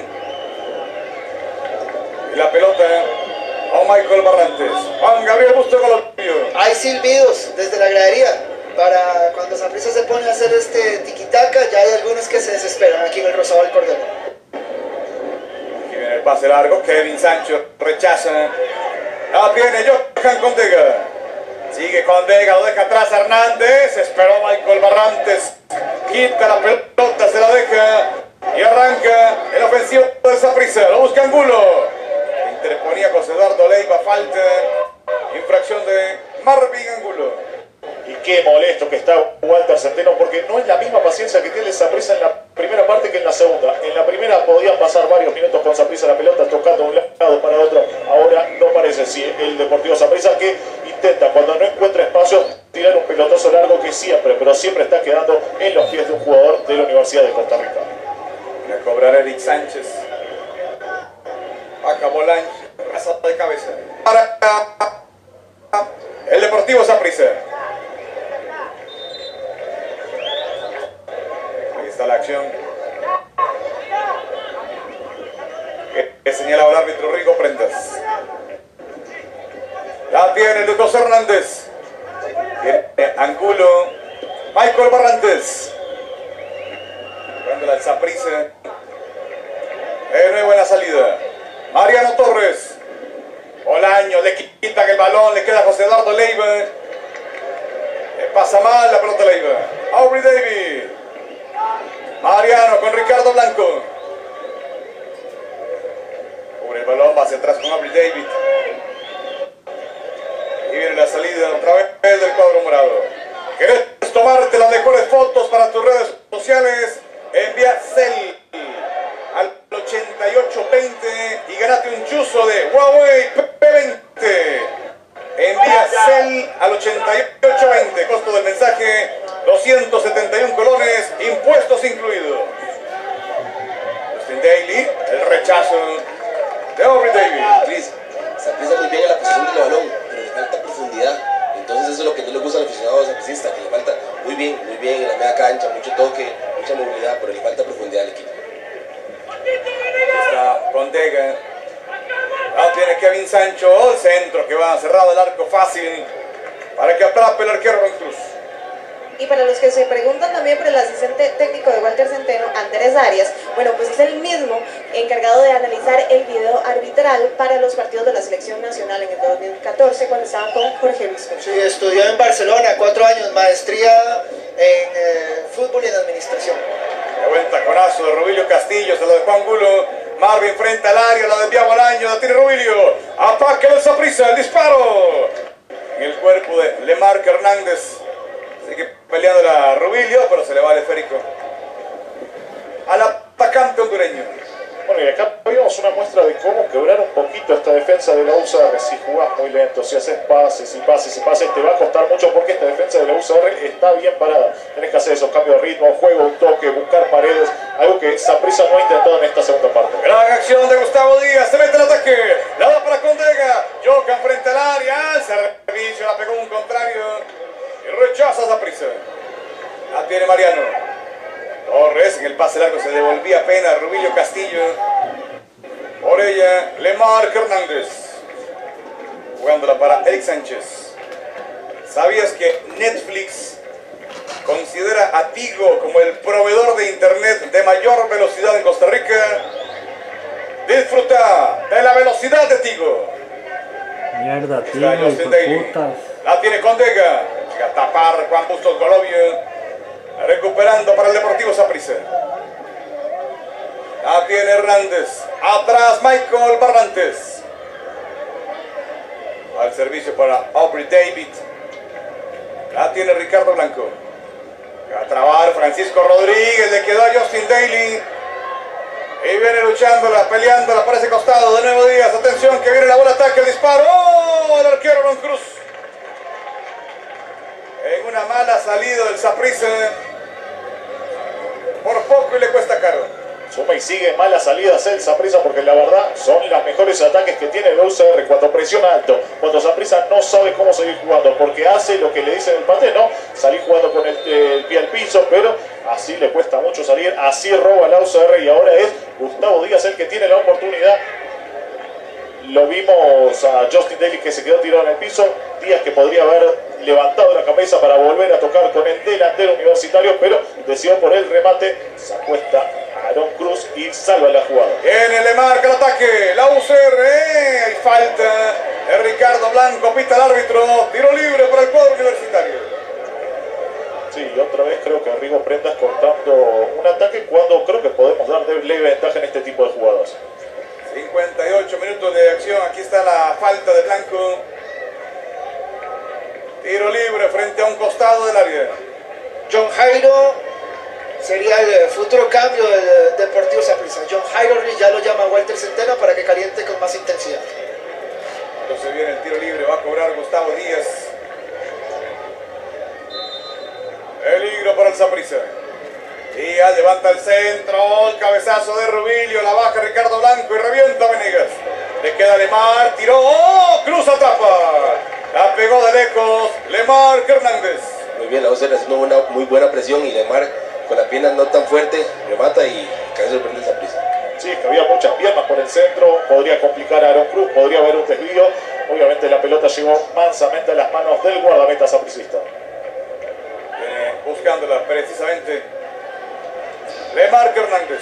Y la pelota a Michael Barrantes. Juan Gabriel Bustos Golovio. Hay silbidos desde la gradería. Para cuando Saprissa se pone a hacer este tiquitaca, ya hay algunos que se desesperan aquí en el Rosado del Cordero. Aquí viene el pase largo, Kevin Sancho rechaza. La tiene Johan Condega. Sigue Condega, lo deja atrás Hernández. Esperó Michael Barrantes. Quita la pelota, se la deja. Y arranca el ofensivo del Saprissa. Lo busca Angulo. Interponía José Eduardo Leiva. Falta. Infracción de Marvin Angulo. Y qué molesto que está Walter Centeno, porque no es la misma paciencia que tiene el Saprissa en la primera parte que en la segunda. En la primera podían pasar varios minutos con Saprissa la pelota, tocando de un lado para otro. Ahora no parece si el Deportivo Saprissa, que intenta, cuando no encuentra espacio, tirar un pelotazo largo que siempre, pero siempre está quedando en los pies de un jugador de la Universidad de Costa Rica. Viene a cobrar Eric Sánchez. Baja Bolaño, rasada de cabeza. Para el Deportivo Saprissa. Ahí está la acción. Que señala el árbitro Rigo Prendas. La tiene Lucas Hernández. Tiene Angulo. Michael Barrantes. Jugándola al Saprissa. De nuevo en la salida. Mariano Torres. Bolaño le quita el balón. Le queda a José Eduardo Leiva. Le pasa mal la pelota Leiva. Aubrey David. Mariano con Ricardo Blanco. Cubre el balón. Va hacia atrás con Aubrey David. Y viene la salida otra vez del cuadro morado. ¿Querés tomarte las mejores fotos para tus redes sociales? Envía cel al ochenta y ocho veinte y ganate un chuzo de Huawei P veinte. Envía cel al ochenta y ocho veinte. Costo del mensaje doscientos setenta y uno colones, impuestos incluidos. Justin Daly, el rechazo de Aubrey Davis. Saprissa muy bien en la posición del balón, pero le falta profundidad. Entonces eso es lo que no le gusta al aficionado sapricista, que le falta muy bien, muy bien en la media cancha, mucho toque, mucha movilidad, pero le falta profundidad al equipo. Aquí está Condega. Ahora tiene Kevin Sancho, el centro que va cerrado el arco fácil para que atrape el arquero Ron Cruz. Y para los que se preguntan también por el asistente técnico de Walter Centeno, Andrés Arias, bueno, pues es el mismo encargado de analizar el video arbitral para los partidos de la selección nacional en el dos mil catorce, cuando estaba con Jorge Luis Cruz. Sí, estudió en Barcelona, cuatro años, maestría en eh, fútbol y en administración. De buen taconazo de Rubilio Castillo, se lo dejó Angulo. Marvin frente al área, la desvía Bolaño, la tiene Rubilio. Ataque del Saprissa, el disparo. En el cuerpo de Lemarc Hernández. Sigue peleando la Rubilio, pero se le va el esférico al atacante hondureño. Bueno, y acá vimos una muestra de cómo quebrar un poquito esta defensa de la U C R. Si jugás muy lento, si haces pases y pases y pases, te va a costar mucho, porque esta defensa de la U C R está bien parada. Tenés que hacer esos cambios de ritmo, juego, un toque, buscar paredes, algo que Saprissa no ha intentado en esta segunda parte. Gran acción de Gustavo Díaz, se mete el ataque, la da para Condega, Johan frente al área, al servicio, la pegó un contrario y rechaza a Saprissa. La tiene Mariano. Torres, en el pase largo se devolvía apenas Rubilio Castillo. Por ella, Lemarc Hernández. Jugándola para Eric Sánchez. ¿Sabías que Netflix considera a Tigo como el proveedor de internet de mayor velocidad en Costa Rica? Disfruta de la velocidad de Tigo. Mierda, Tigo, hijo de putas. La tiene Condega. Llega a tapar Juan Bustos Golovio. Recuperando para el Deportivo Saprissa. La tiene Hernández. Atrás Michael Barrantes. Al servicio para Aubrey David. La tiene Ricardo Blanco. Va a trabar Francisco Rodríguez. Le quedó a Justin Daly. Y viene luchándola, peleándola para ese costado. De nuevo Díaz. Atención que viene la bola ataque. El disparo. ¡Oh! El arquero Ron Cruz. En una mala salida del Saprissa. Por poco y le cuesta caro. Suma y sigue malas salidas el Saprissa, porque la verdad son los mejores ataques que tiene el U C R cuando presiona alto, cuando Saprissa no sabe cómo seguir jugando, porque hace lo que le dicen el paté, ¿no? Salir jugando con el, el pie al piso, pero así le cuesta mucho salir, así roba la U C R, y ahora es Gustavo Díaz el que tiene la oportunidad lo vimos a Justin Daly que se quedó tirado en el piso. Díaz que podría haber levantado la cabeza para volver a tocar con el delantero Universitario, pero decidió por el remate, se acuesta Aaron Cruz y salva la jugada. Viene, le marca el ataque, la U C R, eh, hay falta de Ricardo Blanco, pita el árbitro, tiro libre para el cuadro Universitario. Sí, y otra vez creo que Rigo Prendas cortando un ataque cuando creo que podemos dar de leve ventaja en este tipo de jugadas. cincuenta y ocho minutos de acción, aquí está la falta de Blanco. Tiro libre frente a un costado del área. John Jairo sería el futuro cambio del Deportivo Saprissa. John Jairo ya lo llama Walter Centeno para que caliente con más intensidad. Entonces viene el tiro libre, va a cobrar Gustavo Díaz. Peligro para el Saprissa. Díaz levanta el centro, el cabezazo de Rubilio, la baja Ricardo Blanco y revienta Venegas. Le queda Lemar, tiró, ¡oh! Cruz atrapa. La pegó de lejos, Lemar Hernández. Muy bien, la U C R haciendo una muy buena presión y Lemar con la pierna no tan fuerte, remata y cae sorprende el Saprissa. Sí, que había muchas piernas por el centro, podría complicar a Aaron Cruz, podría haber un desvío. Obviamente la pelota llegó mansamente a las manos del guardameta sapricista. Viene buscándola precisamente Lemar Hernández.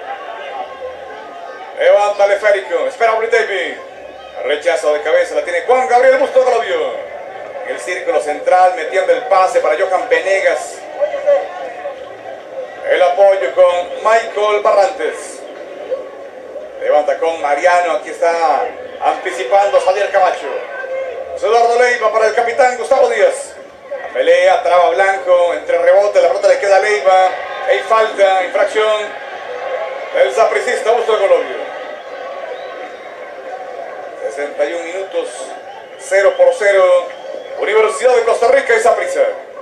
Levanta el esférico, espera Brit Davis. Rechazo de cabeza, la tiene Juan Gabriel Busto Glovio. En el círculo central, metiendo el pase para Johan Venegas. El apoyo con Michael Barrantes. Levanta con Mariano, aquí está anticipando Javier Camacho. Eduardo Leiva para el capitán Gustavo Díaz. La pelea, traba Blanco, entre rebote, la pelota le queda a Leiva. Hay falta, infracción del sapricista Busto Glovio. sesenta y un minutos, cero por cero, Universidad de Costa Rica y Saprissa.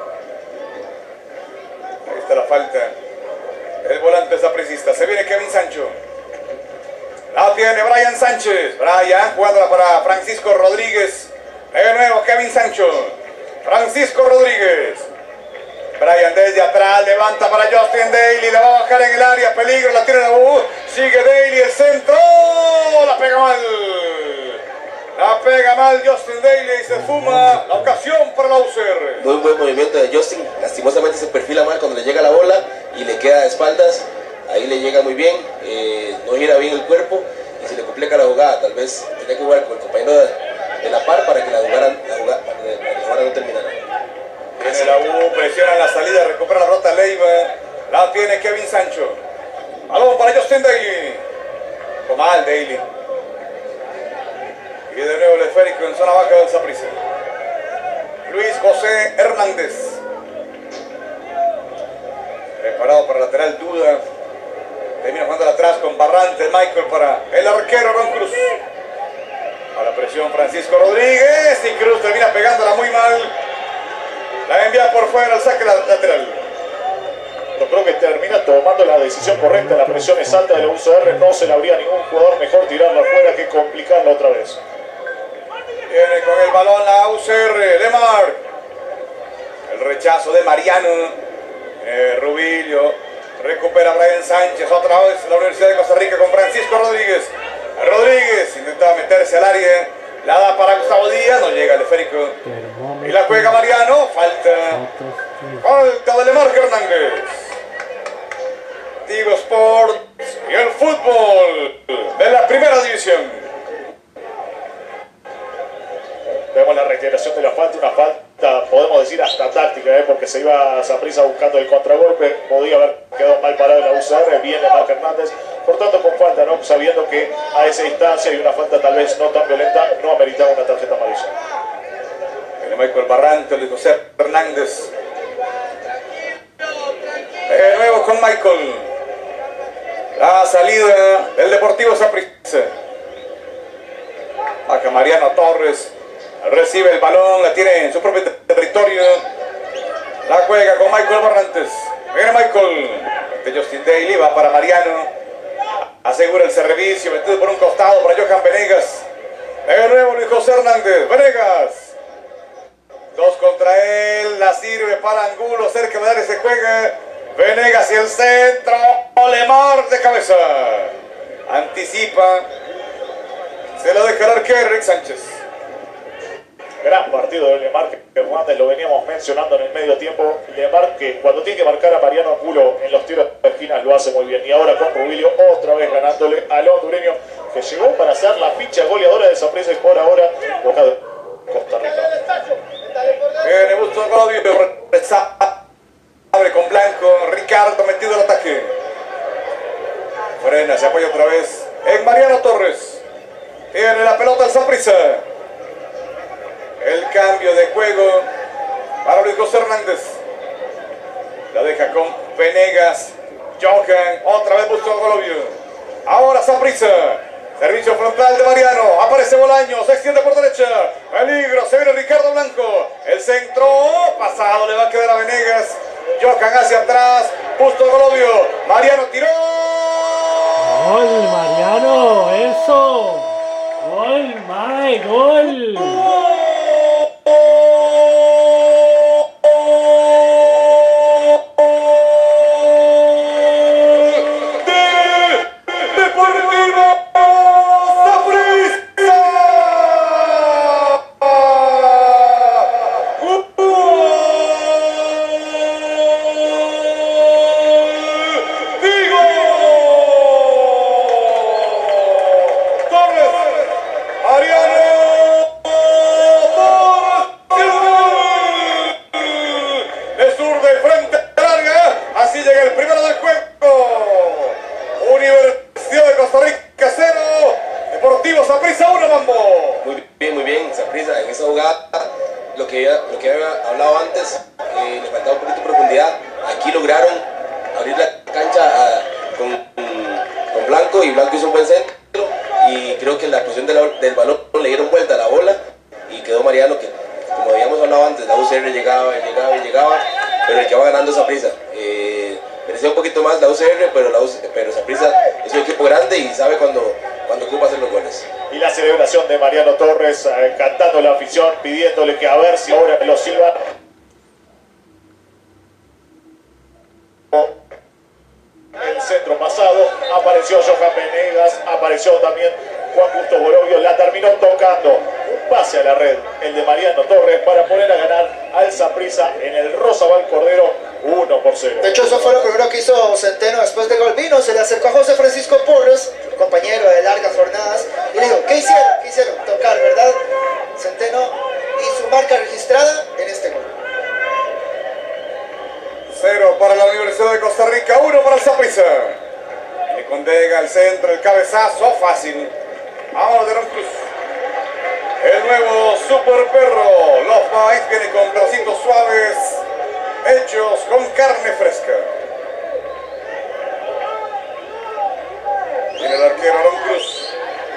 Ahí está la falta. El volante sapricista. Se viene Kevin Sancho. La tiene Brian Sánchez. Brian jugándola para Francisco Rodríguez. De nuevo Kevin Sancho. Francisco Rodríguez. Brian desde atrás, levanta para Justin Daly, la va a bajar en el área, peligro, la tiene la U, sigue Daly, el centro, la pega mal. La pega mal Justin Daly y se fuma la ocasión para la U C R. Muy buen movimiento de Justin, lastimosamente se perfila mal cuando le llega la bola y le queda de espaldas, ahí le llega muy bien, eh, no gira bien el cuerpo y se le complica la jugada, tal vez tenía que jugar con el compañero de, de la par para que la jugada, la jugada, para que la jugada no terminara. Viene la U, presiona en la salida, recupera la rota Leiva, la tiene Kevin Sancho. Balón para Justin Daly. Mal Daly. Y de nuevo el esférico en zona baja del Saprissa. Luis José Hernández. Preparado para lateral, duda. Termina jugando atrás con Barrantes, Michael para el arquero Ron Cruz. A la presión Francisco Rodríguez y Cruz termina pegándola muy mal. La envía por fuera al saque lateral. Yo creo que termina tomando la decisión correcta. La presión es alta de la U C R. No se le habría ningún jugador mejor tirarla afuera que complicarla otra vez. Viene con el balón la U C R. Lemar. El rechazo de Mariano. Eh, Rubilio. Recupera Brian Sánchez. Otra vez la Universidad de Costa Rica con Francisco Rodríguez. Rodríguez intentaba meterse al área. La da para Gustavo Díaz, no llega el esférico. Y la juega Mariano, falta. Falta de Lemar Hernández. Tigo Sports y el fútbol de la primera división. Vemos la reiteración de la falta, una falta, podemos decir hasta táctica, ¿eh? Porque se iba a Saprissa buscando el contragolpe, podía haber quedado mal parado en la U C R, viene Lemar Hernández, por tanto con falta, ¿no? Sabiendo que a esa distancia y una falta tal vez no tan violenta, no ameritaba una tarjeta amarilla. Viene Michael Barrantes, Luis José Hernández. De nuevo con Michael. La salida del Deportivo Saprissa. Acá Mariano Torres. Recibe el balón, la tiene en su propio territorio. La juega con Michael Barrantes. Viene Michael. De Justin Daly va para Mariano. Asegura el servicio, metido por un costado para Johan Venegas. De nuevo Luis José Hernández. Venegas. Dos contra él. La sirve para Angulo. Cerca de área se juega. Venegas y el centro. Lemar de cabeza. Anticipa. Se lo deja el arquero Eric Sánchez. Gran partido de Lemar Hernández, lo veníamos mencionando en el medio tiempo. Lemar que cuando tiene que marcar a Mariano Angulo en los tiros de esquinas lo hace muy bien. Y ahora con Rubilio otra vez ganándole al hondureño que llegó para ser la ficha goleadora de Saprissa y por ahora Boca de Costa Rica. Viene Busto Claudio, abre con Blanco, Ricardo metido al ataque. Frena, se apoya otra vez en Mariano Torres. Tiene la pelota el Saprissa. El cambio de juego para Luis José Hernández. La deja con Venegas. Johan, otra vez Busto Claudio. Ahora Saprissa. Servicio frontal de Mariano. Aparece Bolaño. Se extiende por derecha. Peligro. Se viene Ricardo Blanco. El centro. Pasado. Le va a quedar a Venegas. Johan hacia atrás. Busto Claudio. Mariano tiró. ¡Gol, Mariano! ¡Eso! ¡Gol, Mae! ¡Gol! Cantando la afición, pidiéndole que a ver si ahora lo silban. El centro pasado, apareció Johan Venegas, apareció también Juan Busto Claudio, la terminó tocando. Un pase a la red, el de Mariano Torres, para poner a ganar al Saprissa en el Rosabal Cordero uno por cero. De hecho, eso fue lo primero que hizo Centeno después de gol. Vino, se le acercó a José Francisco Porres, compañero de largas jornadas, y le dijo, ¿qué hicieron? ¿Qué hicieron? Tocar, ¿verdad? Centeno y su marca registrada en este gol. Cero para la Universidad de Costa Rica, uno para el Saprissa. Le condega al centro, el cabezazo, fácil. Vámonos de Aaron Cruz. El nuevo Super Perro Love Bites viene con trocitos suaves, hechos con carne fresca. Viene el arquero Aaron Cruz.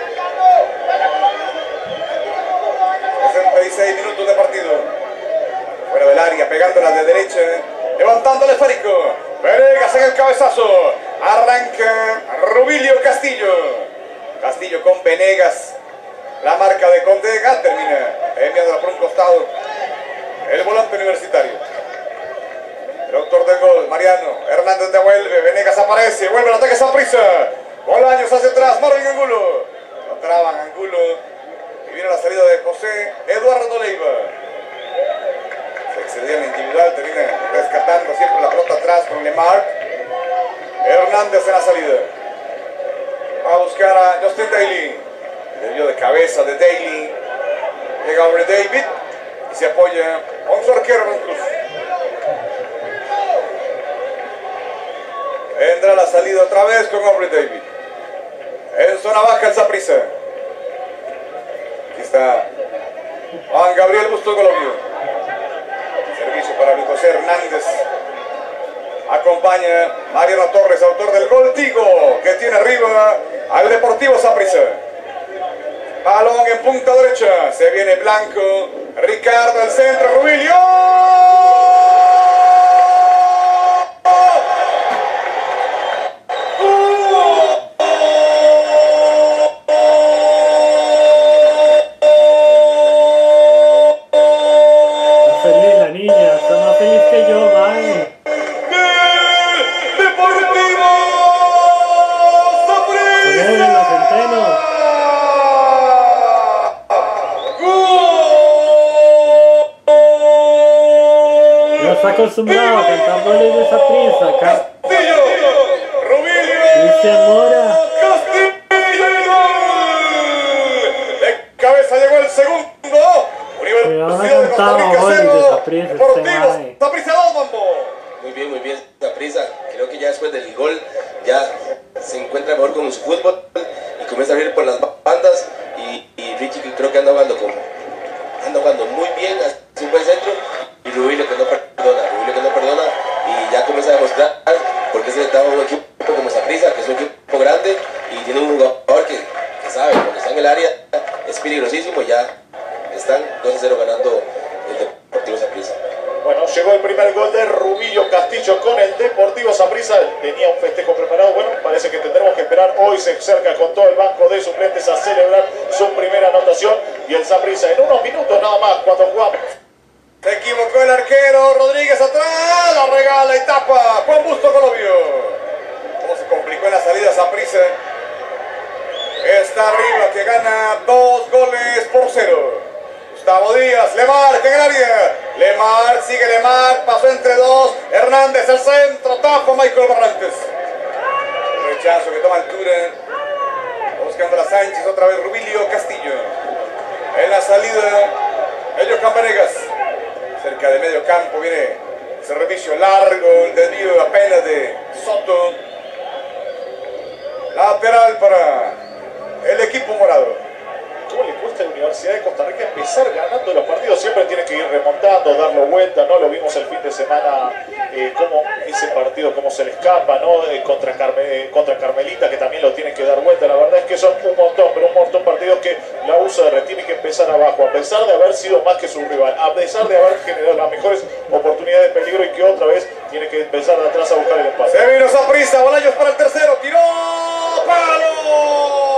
sesenta y seis minutos de partido. Fuera del área, pegándola de derecha. Levantando el esférico. Venegas en el cabezazo. Arranca Rubilio Castillo. Castillo con Venegas. La marca de Condega termina enviándola por un costado. El volante universitario. El autor del gol, Mariano. Hernández devuelve. Venegas aparece. Vuelve el ataque Saprissa. Bolaños hacia atrás. Marvin Angulo. Lo traban Angulo. Y viene la salida de José Eduardo Leiva. Se excedía en individual, termina rescatando siempre la pelota atrás con Lemar. Hernández en la salida. Va a buscar a Justin Daly. Desvío de cabeza de Daly. Llega Aubrey David y se apoya con su arquero Aaron Cruz. Vendrá la salida otra vez con Aubrey David. En zona baja el Saprissa. Aquí está Juan Gabriel Busto Claudio. Servicio para Luis José Hernández. Acompaña Mariano Torres, autor del gol Tigo, que tiene arriba al Deportivo Saprissa. Balón en punta derecha. Se viene Blanco. Ricardo al centro. Rubilio. acostumbrado a cantar goles de Saprissa acá. Castillo, Rubilio, Cristian Mora. Castillo y gol. De cabeza llegó el segundo. Universidad de Costa Rica cero. Deportivo Saprissa dos, Mambo. Muy bien, muy bien, Saprissa. Creo que ya después del gol ya se encuentra mejor con su fútbol y comienza a abrir por las bandas. Y, y Richie que creo que anda jugando, con, anda jugando muy bien, hace un buen centro. Y Rubilio que no perdona, Rubilio que no perdona. Y ya comienza a demostrar porque se está un equipo como Saprissa, que es un equipo grande y tiene un jugador que, que sabe, cuando está en el área es peligrosísimo. Y ya están dos a cero ganando el Deportivo Saprissa. Bueno, llegó el primer gol de Rubilio Castillo con el Deportivo Saprissa. Tenía un festejo preparado. Bueno, parece que tendremos que esperar. Hoy se acerca con todo el banco de suplentes a celebrar su primera anotación. Y el Saprissa en unos minutos nada más cuando jugamos. Se equivocó el arquero. Rodríguez atrás. La regala y tapa. Juan Busto Colobio. Cómo se complicó en la salida Saprissa. Está arriba que gana dos goles por cero. Gustavo Díaz, Lemar, en el área. Lemar, sigue Lemar, pasó entre dos. Hernández, el centro, tapa Michael Barrantes. El rechazo que toma altura. Buscando a Sánchez, otra vez Rubilio Castillo. En la salida, ellos Campanegas. Cerca de medio campo viene ese servicio largo, el desvío apenas de Soto. Lateral para el equipo morado. ¿Cómo le cuesta a la Universidad de Costa Rica empezar ganando los partidos? Siempre tiene que ir remontando, darlo vuelta, ¿no? Lo vimos el fin de semana, eh, cómo ese partido, cómo se le escapa, ¿no? Eh, contra, Carme, contra Carmelita, que también lo tiene que dar vuelta. La verdad es que son un montón, pero un montón de partidos que la U C R tiene que empezar abajo, a pesar de haber sido más que su rival, a pesar de haber generado las mejores oportunidades de peligro y que otra vez tiene que empezar de atrás a buscar el empate. Se vino Saprissa, Bolaños para el tercero, tiró, ¡palo!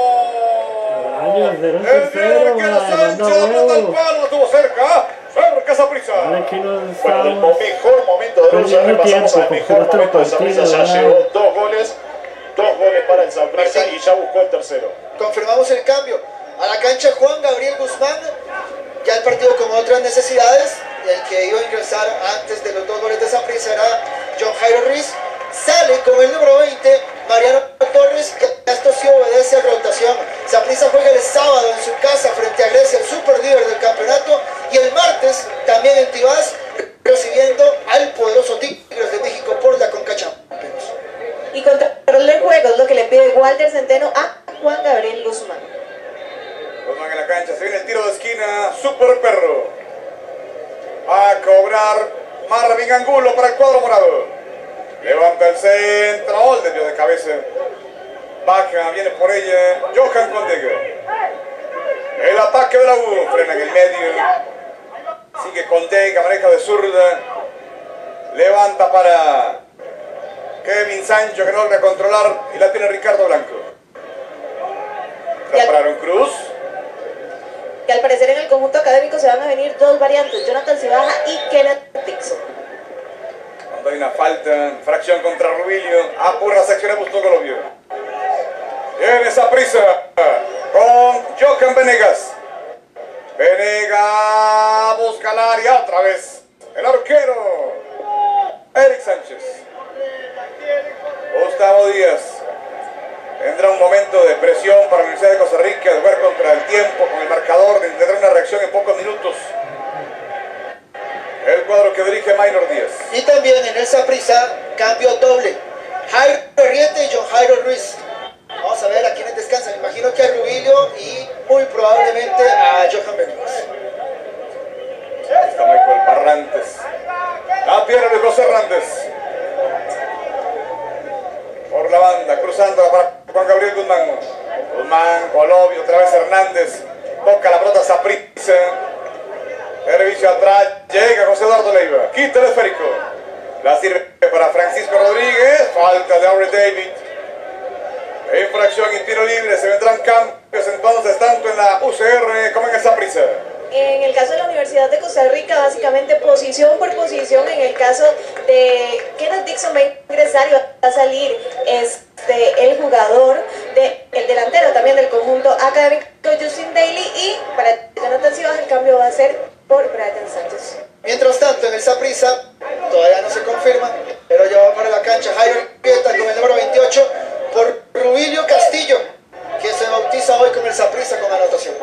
Años de un El tercero, que la man, Sánchez manda la pelota al huevo. palo, estuvo cerca, cerca Saprissa. Aquí nos Bueno, el estamos mejor momento de la U C R, perdiendo pasamos al tiempo mejor con otro momento de Saprissa, ya partido, llegó ¿verdad? dos goles, dos goles para el Saprissa y ya buscó el tercero. Confirmamos el cambio. A la cancha Juan Gabriel Guzmán. Ya el partido con otras necesidades. El que iba a ingresar antes de los dos goles de Saprissa era John Jairo Ruiz. Sale con el número veinte, Mariano Torres, que esto sí obedece a rotación. Saprissa juega el sábado en su casa frente a Grecia, el super líder del campeonato, y el martes también en Tibás, recibiendo al poderoso Tigres de México por la Conca Champions. Y control del juego es lo que le pide Walter Centeno a Juan Gabriel Guzmán. Guzmán en la cancha, se viene el tiro de esquina, Super Perro. Va a cobrar Marvin Angulo para el cuadro morado. Levanta el centro, el desvío de cabeza. Baja, viene por ella Johan Condega. El ataque de la U, frena en el medio. Sigue Condega, maneja de zurda. Levanta para Kevin Sancho, que no logra controlar. Y la tiene Ricardo Blanco. Prepararon Cruz. Y al parecer en el conjunto académico se van a venir dos variantes, Jonathan Cibaja y Kenneth Dixon. Cuando hay una falta, fracción contra Rubilio, apura sección de Busto Colobio. Viene Saprissa con Johan Venegas. Venegas busca el área otra vez. El arquero, Eric Sánchez. Gustavo Díaz. Tendrá un momento de presión para la Universidad de Costa Rica, de jugar contra el tiempo, con el marcador, de tendrá una reacción en pocos minutos. El cuadro que dirige Maynor Díaz. Y también en el Saprissa, cambio doble. Jairo Riete y John Jairo Ruiz. Vamos a ver a quiénes descansan. Me imagino que a Rubilio y muy probablemente a Johan Venegas. Está Michael Barrantes. La pierde de José Hernández. Por la banda, cruzándola para Juan Gabriel Guzmán. Guzmán, Colobio, otra vez Hernández. Toca la pelota Saprissa. Servicio atrás, llega José Eduardo Leiva. Quita el esférico. La sirve para Francisco Rodríguez. Falta de Aubrey David. Infracción y tiro libre. Se vendrán cambios entonces tanto en la U C R como en el Saprissa. En el caso de la Universidad de Costa Rica, básicamente posición por posición. En el caso de Kenneth Dixon va a ingresar y va a salir este, el jugador, de, el delantero también del conjunto académico, Justin Daly. Y para Jonathan Cibaja el cambio va a ser por Brian Sánchez. Mientras tanto, en el Saprissa, todavía no se confirma, pero ya va para la cancha Jairo Arrieta con el número veintiocho por Rubilio Castillo, que se bautiza hoy con el Saprissa con anotación.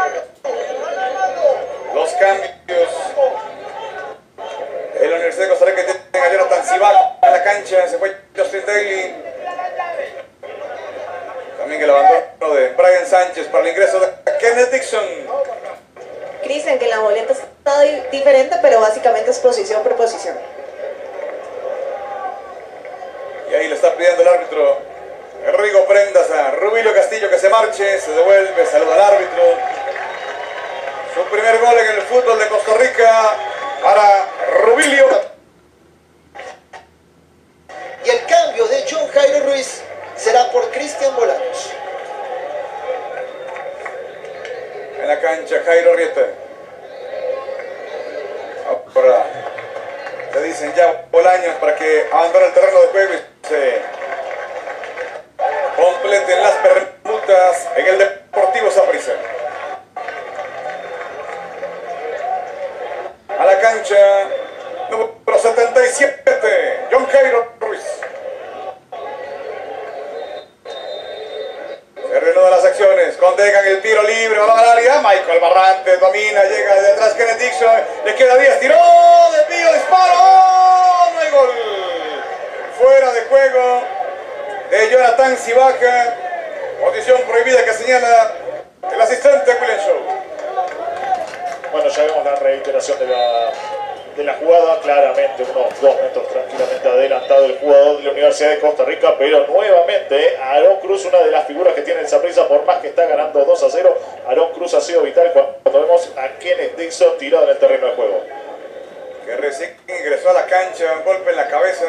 Los cambios en la Universidad de Costa Rica tienen a Jonathan Cibaja en la cancha, se fue Justin Daly. También el abandono de Brian Sánchez para el ingreso de Kenneth Dixon. Cristian, que en la boleta está di diferente, pero básicamente es posición por posición. Y ahí le está pidiendo el árbitro Rigo Prendas a Rubilio Castillo que se marche, se devuelve, saluda al árbitro. Su primer gol en el fútbol de Costa Rica para Rubilio. Y el cambio de John Jairo Ruiz será por Cristian Bolaños. En la cancha Jairo Arrieta. Ahora le dicen ya Bolaños para que abandone el terreno de juego y se completen las permutas en el Deportivo Saprissa. A la cancha número setenta y siete, John Jairo Ruiz. Se reanudan las acciones, condegan el tiro libre, balón al área, Michael Barrantes domina, llega de atrás Kenneth Dixon, le queda Díaz, tiró, desvío, disparo, no hay gol. Fuera de juego de Jonathan Cibaja, posición prohibida que señala el asistente William Shaw. Bueno, ya vemos la reiteración de la, de la jugada, claramente unos dos metros tranquilamente adelantado el jugador de la Universidad de Costa Rica, pero nuevamente Aarón Cruz, una de las figuras que tiene el Saprissa, por más que está ganando dos a cero, Aarón Cruz ha sido vital cuando vemos a Kenneth Dixon tirado en el terreno de juego. Que recién ingresó a la cancha, un golpe en la cabeza.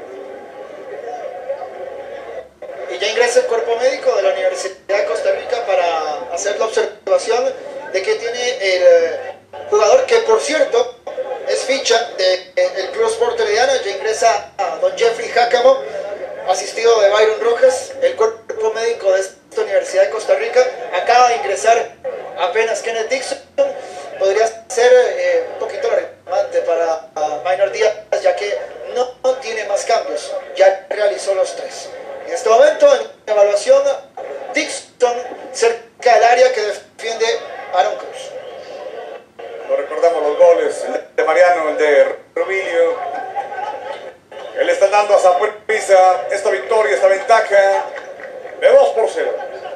Y ya ingresa el cuerpo médico de la Universidad de Costa Rica para hacer la observación de que tiene el jugador, que por cierto es ficha del Club Sport Herediano. Ya ingresa a don Jeffrey Jácamo, asistido de Byron Rojas. El cuerpo médico de esta Universidad de Costa Rica acaba de ingresar apenas Kenneth Dixon. Podría ser eh, un poquito relevante para uh, Minor Díaz, ya que no, no tiene más cambios, ya realizó los tres. En este momento, en evaluación, Dixon cerca del área que defiende Aarón Cruz. Lo recordamos los goles, el de Mariano, el de Rubilio. Él está dando a Saprissa esta victoria, esta ventaja de dos por cero.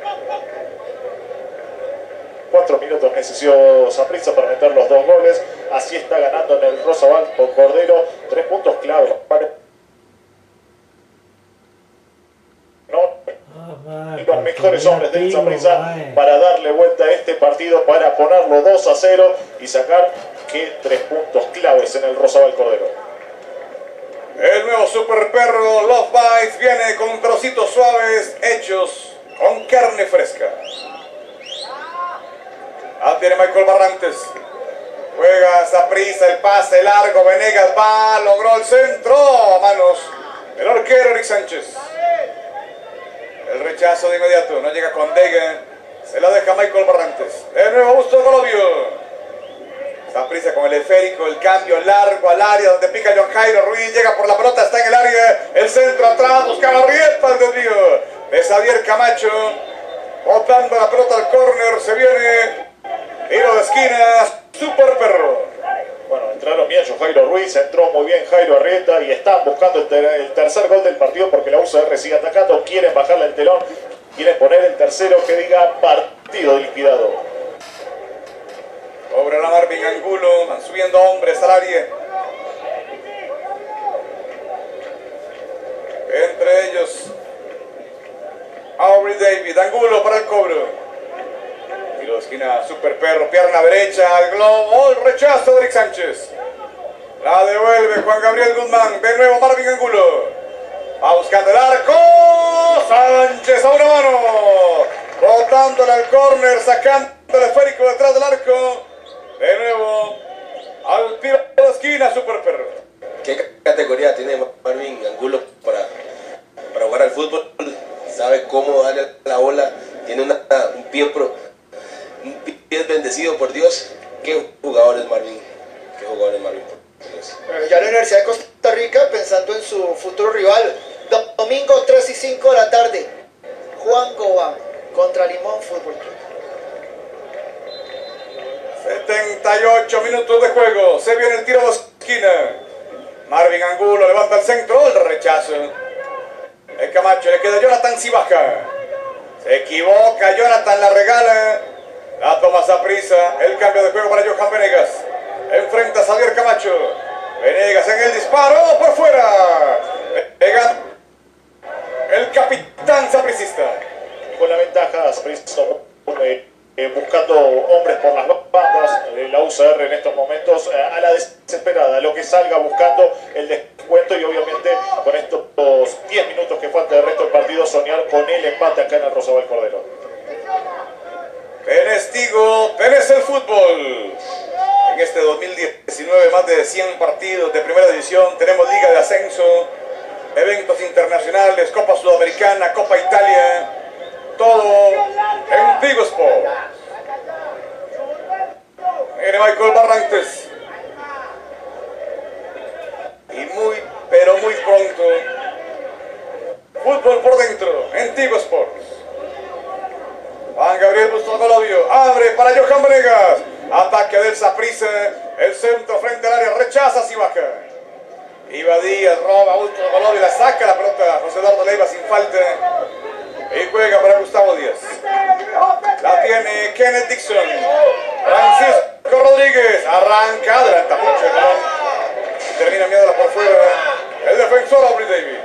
Cuatro minutos necesitó Saprissa para meter los dos goles. Así está ganando en el Rosabal por Cordero. Tres puntos clave para los mejores hombres del Saprissa para darle vuelta a este partido, para ponerlo dos a cero y sacar que tres puntos claves en el Rosabal Cordero. El nuevo Super Perro Love Bites viene con trocitos suaves hechos con carne fresca. Ah, tiene Michael Barrantes. Juega Saprissa, el pase largo, Venegas va, logró el centro a manos el arquero Eric Sánchez. El rechazo de inmediato, no llega con Dega, se la deja Michael Barrantes. De nuevo Augusto Golovio. Saprissa con el esférico, el cambio largo al área donde pica John Jairo Ruiz, llega por la pelota, está en el área, el centro atrás, buscaba Arrieta, el desvío de Xavier Camacho, botando la pelota al córner, se viene tiro de esquina, Super Perro. Bueno, entraron bien John Jairo Ruiz, entró muy bien Jairo Arrieta y están buscando el, ter el tercer gol del partido porque la U C R sigue atacando, quieren bajarle el telón, quieren poner el tercero que diga partido liquidado. Cobra la Marvin Angulo, van subiendo hombres al área. Entre ellos, Aubrey David, Angulo para el cobro. Tiro de esquina, Super Perro, pierna derecha, al globo, el rechazo de Eric Sánchez. La devuelve Juan Gabriel Guzmán, de nuevo Marvin Angulo. Va buscando el arco, Sánchez a una mano. Botándole al córner, sacando el esférico detrás del arco. De nuevo, al tiro de esquina, Super Perro. ¿Qué categoría tiene Marvin Angulo para, para jugar al fútbol? Sabe cómo darle la bola, tiene una, un pie pro, un pie bendecido por Dios. ¿Qué jugador es Marvin? ¿Qué jugador es Marvin? su futuro rival. Domingo tres y cinco de la tarde. Juan Gobán contra Limón Fútbol Club. setenta y ocho minutos de juego. Se viene el tiro de esquina. Marvin Angulo levanta el centro. El rechazo. El Camacho le queda a Jonathan Sibaja. Se equivoca. Jonathan la regala. La toma Saprissa. El cambio de juego para Johan Venegas. Enfrenta a Xavier Camacho. Venegas en el disparo. Por fuera. Pega el capitán sapricista. Con la ventaja, Saprissa eh, eh, buscando hombres por las bandas. Eh, la U C R en estos momentos eh, a la desesperada. Lo que salga buscando el descuento y obviamente con estos diez minutos que falta de resto del partido soñar con el empate acá en el Rosabal Cordero. Penestigo, tenés el fútbol. En este dos mil diecinueve más de cien partidos de primera división. Tenemos Liga de Ascenso, eventos internacionales, Copa Sudamericana, Copa Italia. Todo en Tigo Sport. Viene Michael Barrantes. Y muy, pero muy pronto. Fútbol por dentro en Tigo Sports. Juan Gabriel Bustos Golovio abre para Johan Venegas. Ataque del Saprissa. El centro frente al área. Rechaza Sibaja. Iba Díaz, roba Bustos Golovio. La saca la pelota José Eduardo Leiva sin falta. Y juega para Gustavo Díaz. La tiene Kenneth Dixon. Francisco Rodríguez. Arranca. Adelanta mucho el balón. Termina enviándola por fuera. El defensor Aubrey David.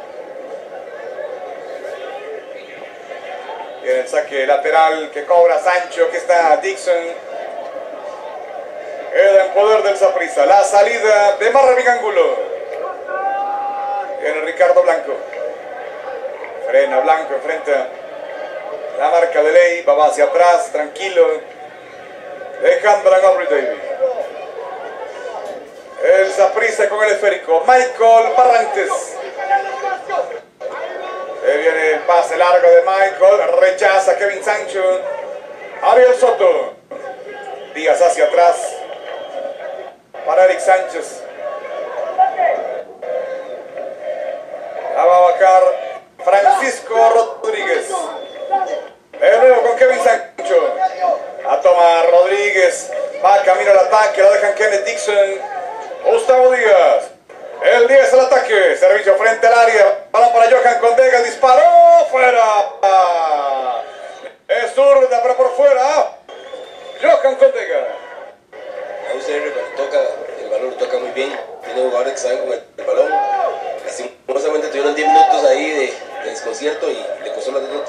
Tiene el saque lateral que cobra Sancho. Que está Dixon. Queda en poder del Saprissa. La salida de Marvin Angulo. Tiene Ricardo Blanco. Frena Blanco, enfrenta la marca de Ley. Va hacia atrás, tranquilo. Dejando a Aubrey David. El Saprissa con el esférico. Michael Barrantes. Se viene el pase largo de Michael. Rechaza Kevin Sancho. Ariel Soto. Díaz hacia atrás. Para Eric Sánchez. La va a bajar Francisco Rodríguez. De nuevo con Kevin Sancho. A tomar Rodríguez. Va camino al ataque. La dejan Kenneth Dixon. Gustavo Díaz. El diez al ataque. Servicio frente al área. Balón para Johan Condega. Disparó. Fuera. Es zurda, pero por fuera. Johan Condega. A U C R cuando toca, el balón lo toca muy bien. Tiene jugadores que saben con el, el balón. Lastimosamente tuvieron diez minutos ahí de, de desconcierto y le costó la derrota.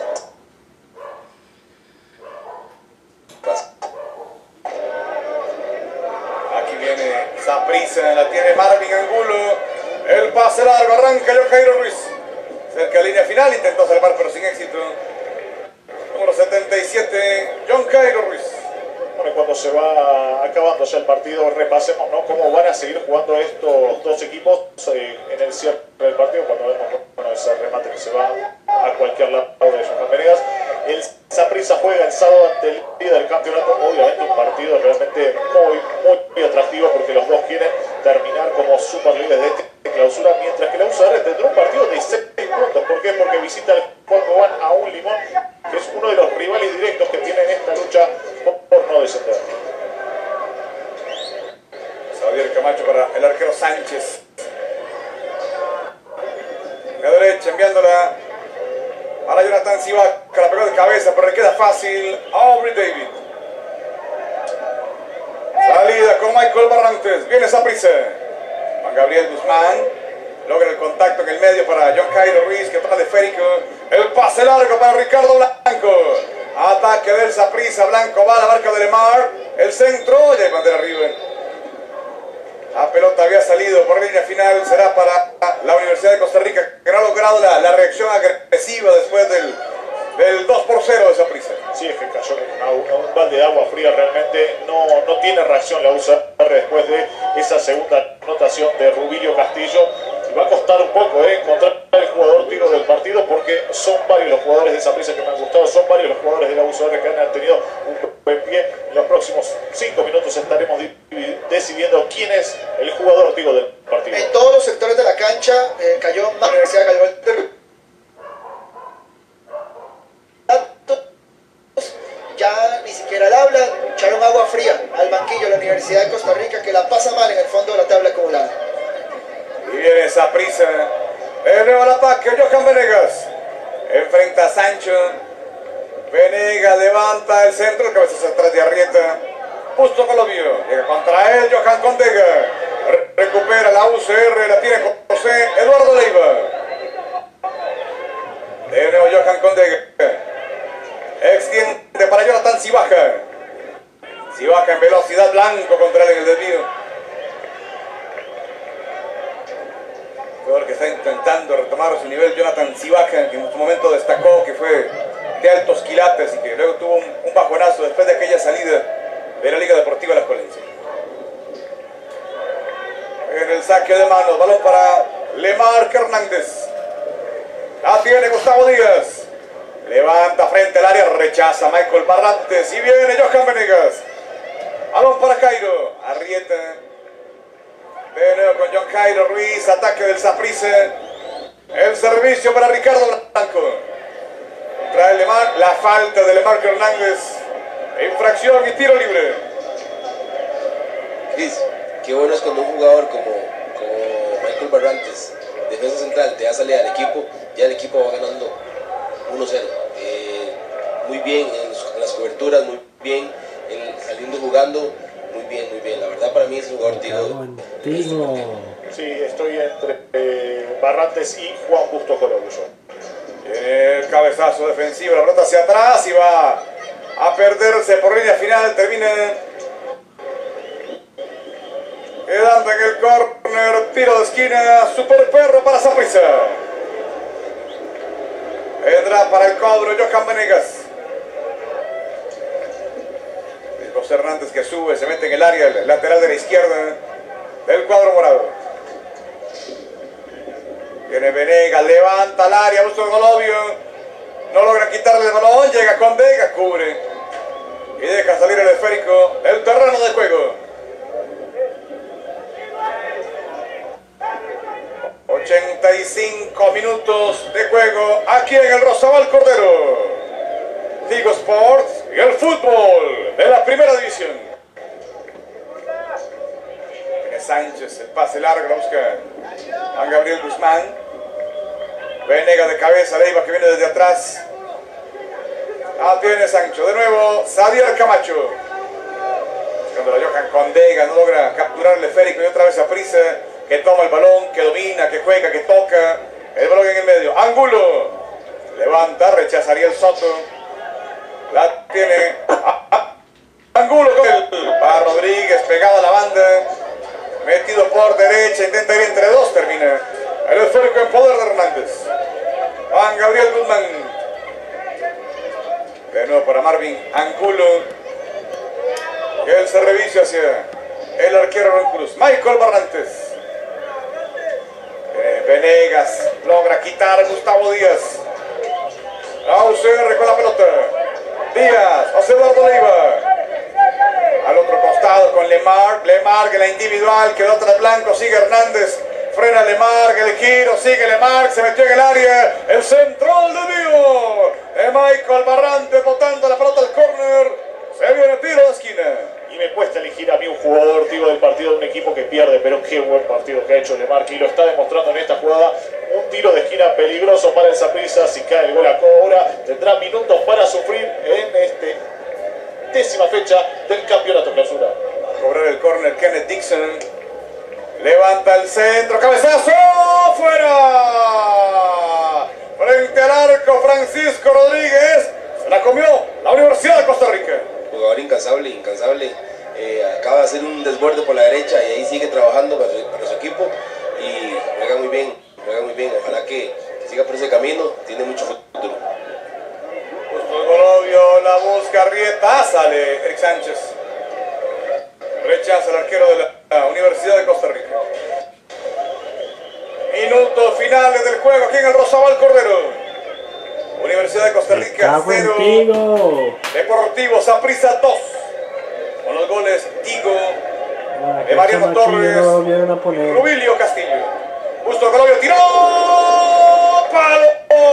Aquí viene Saprissa, la tiene Marvin Angulo. El pase largo, arranca John Jairo Ruiz. Cerca de línea final, intentó salvar pero sin éxito. Número setenta y siete, John Jairo Ruiz. Bueno, cuando se va acabando ya el partido, repasemos, ¿no?, cómo van a seguir jugando estos dos equipos eh, en el cierre del partido, cuando vemos, bueno, ese remate que se va a cualquier lado de Johan Venegas. El Saprissa juega el sábado ante el líder del campeonato, obviamente un partido realmente muy, muy, muy atractivo porque los dos quieren terminar como superlíderes de esta clausura, mientras que la U C R tendrá un partido de seis puntos. ¿Por qué? Porque visita el Juan Gobán a un Limón, que es uno de los rivales directos que tiene en esta lucha por no descender. Xavier Camacho para el arquero Sánchez. La derecha enviándola para Jonathan Sibaja. La pegó de cabeza, pero le queda fácil a Aubrey David. Salida con Michael Barrantes. Viene Saprissa. Juan Gabriel Guzmán logra el contacto en el medio para John Jairo Ruiz, que toma de esférico. El pase largo para Ricardo Blanco. Ataque del Saprissa. Blanco va a la marca de Lemar. El centro, ya hay bandera arriba. La pelota había salido por línea final. Será para la Universidad de Costa Rica, que no ha logrado la, la reacción agresiva después del, del dos por cero de Saprissa. Sí, es que cayó con una, un balde de agua fría. Realmente no, no tiene reacción la U C R después de esa segunda anotación de Rubilio Castillo. Y va a costar un poco eh, encontrar el jugador tiro del partido, porque son varios los jugadores de Saprissa que me han gustado, son varios los jugadores de la U C R que han tenido un buen pie. En los próximos cinco minutos estaremos decidiendo quién es el jugador tiro del partido. partido. En todos los sectores de la cancha eh, cayó la Universidad cayó el ya ni siquiera el habla, echaron agua fría al banquillo de la Universidad de Costa Rica, que la pasa mal en el fondo de la tabla acumulada. Y viene esa prisa. De nuevo al ataque, Johan Venegas. Enfrenta a Sancho. Venegas levanta el centro, cabezas atrás de Arrieta. Justo Colombio. Llega contra él, Johan Condega. Re recupera la U C R, la tiene José Eduardo Leiva. De nuevo Johan Condega. Extiende para Jonathan Cibaja. Cibaja en velocidad, blanco contra él en el desvío. Jugador que está intentando retomar su nivel, Jonathan Cibaja, que en su momento destacó, que fue de altos quilates y que luego tuvo un, un bajonazo después de aquella salida de la Liga Deportiva Las Colencias. En el saque de manos, balón para Lemarc Hernández. La tiene Gustavo Díaz. Levanta frente al área, rechaza Michael Barrantes y viene Johan Venegas. Balón para Cairo, Arrieta. De nuevo con John Cairo Ruiz, ataque del Saprissa. El servicio para Ricardo Blanco. Trae Lemar, la falta de Lemarc Hernández. Infracción y tiro libre. Cris, qué bueno es cuando un jugador como, como Michael Barrantes, defensa central, te da salida al equipo, ya el equipo va ganando uno cero. Eh, muy bien en, los, en las coberturas, muy bien en, saliendo jugando, muy bien, muy bien. La verdad para mí es un jugador tiro. Sí, estoy entre eh, Barrantes y Juan Busto Colombio. El cabezazo defensivo, la pelota hacia atrás y va a perderse por línea final. Termina quedando en el córner, tiro de esquina, super perro para Saprissa. Vendrá para el cobro Johan Venegas. José Hernández que sube, se mete en el área, el lateral de la izquierda del cuadro morado. Viene Venegas, levanta al área, busca el Golovio. No logra quitarle el balón, llega con Vega, cubre. Y deja salir el esférico del terreno de juego. ochenta y cinco minutos de juego aquí en el Rosabal Cordero. Tigo Sports y el fútbol de la primera división. Viene Sánchez, el pase largo, la busca Juan Gabriel Guzmán. Venegas de cabeza, Leiva que viene desde atrás. Ah, tiene Sancho, de nuevo Sadier Camacho. Cuando la Johan Condega no logra capturar el esférico y otra vez Saprissa, que toma el balón, que domina, que juega, que toca. El balón en el medio. Angulo. Levanta, rechazaría el Soto. La tiene Angulo con el para Rodríguez, pegado a la banda. Metido por derecha, intenta ir entre dos, termina. El esférico en poder de Hernández. Juan Gabriel Guzmán. De nuevo para Marvin Angulo. Y él se revisa hacia el arquero Ron Cruz. Michael Barrantes. Eh, Venegas logra quitar a Gustavo Díaz. La U C R con la pelota. Díaz, José Eduardo Leiva. Al otro costado con Lemarc. Lemarc en la individual, quedó tras blanco, sigue Hernández. Frena Lemarc, el giro, sigue Lemarc, se metió en el área. El central de Vivo. De Michael Barrantes botando la pelota al córner. Se viene tiro de esquina. Y me cuesta elegir a mí un jugador, digo, del partido de un equipo que pierde, pero qué buen partido que ha hecho Lemarc y lo está demostrando en esta jugada. Un tiro de esquina peligroso para el Saprissa. Si cae el gol a cobra, tendrá minutos para sufrir en este décima fecha del campeonato clausura. A cobrar el córner Kenneth Dixon. Levanta el centro, cabezazo, fuera. Frente al arco, Francisco Rodríguez. Se la comió la Universidad de Costa Rica. Jugador incansable, incansable. Eh, acaba de hacer un desborde por la derecha y ahí sigue trabajando para su, para su equipo y juega muy bien, juega muy bien. Ojalá que, que siga por ese camino, tiene mucho futuro. Justo Golovio, la busca Arrieta, sale Eric Sánchez. Rechaza el arquero de la Universidad de Costa Rica. Minutos finales del juego aquí en el Rosabal Cordero. Universidad de Costa Rica cero, Deportivo Saprissa dos. Con los goles Tigo Ah, de qué Mariano chamaquillo Torres, lo volvieron a poner. Rubilio Castillo. Justo Golovio tiró. ¡Palo!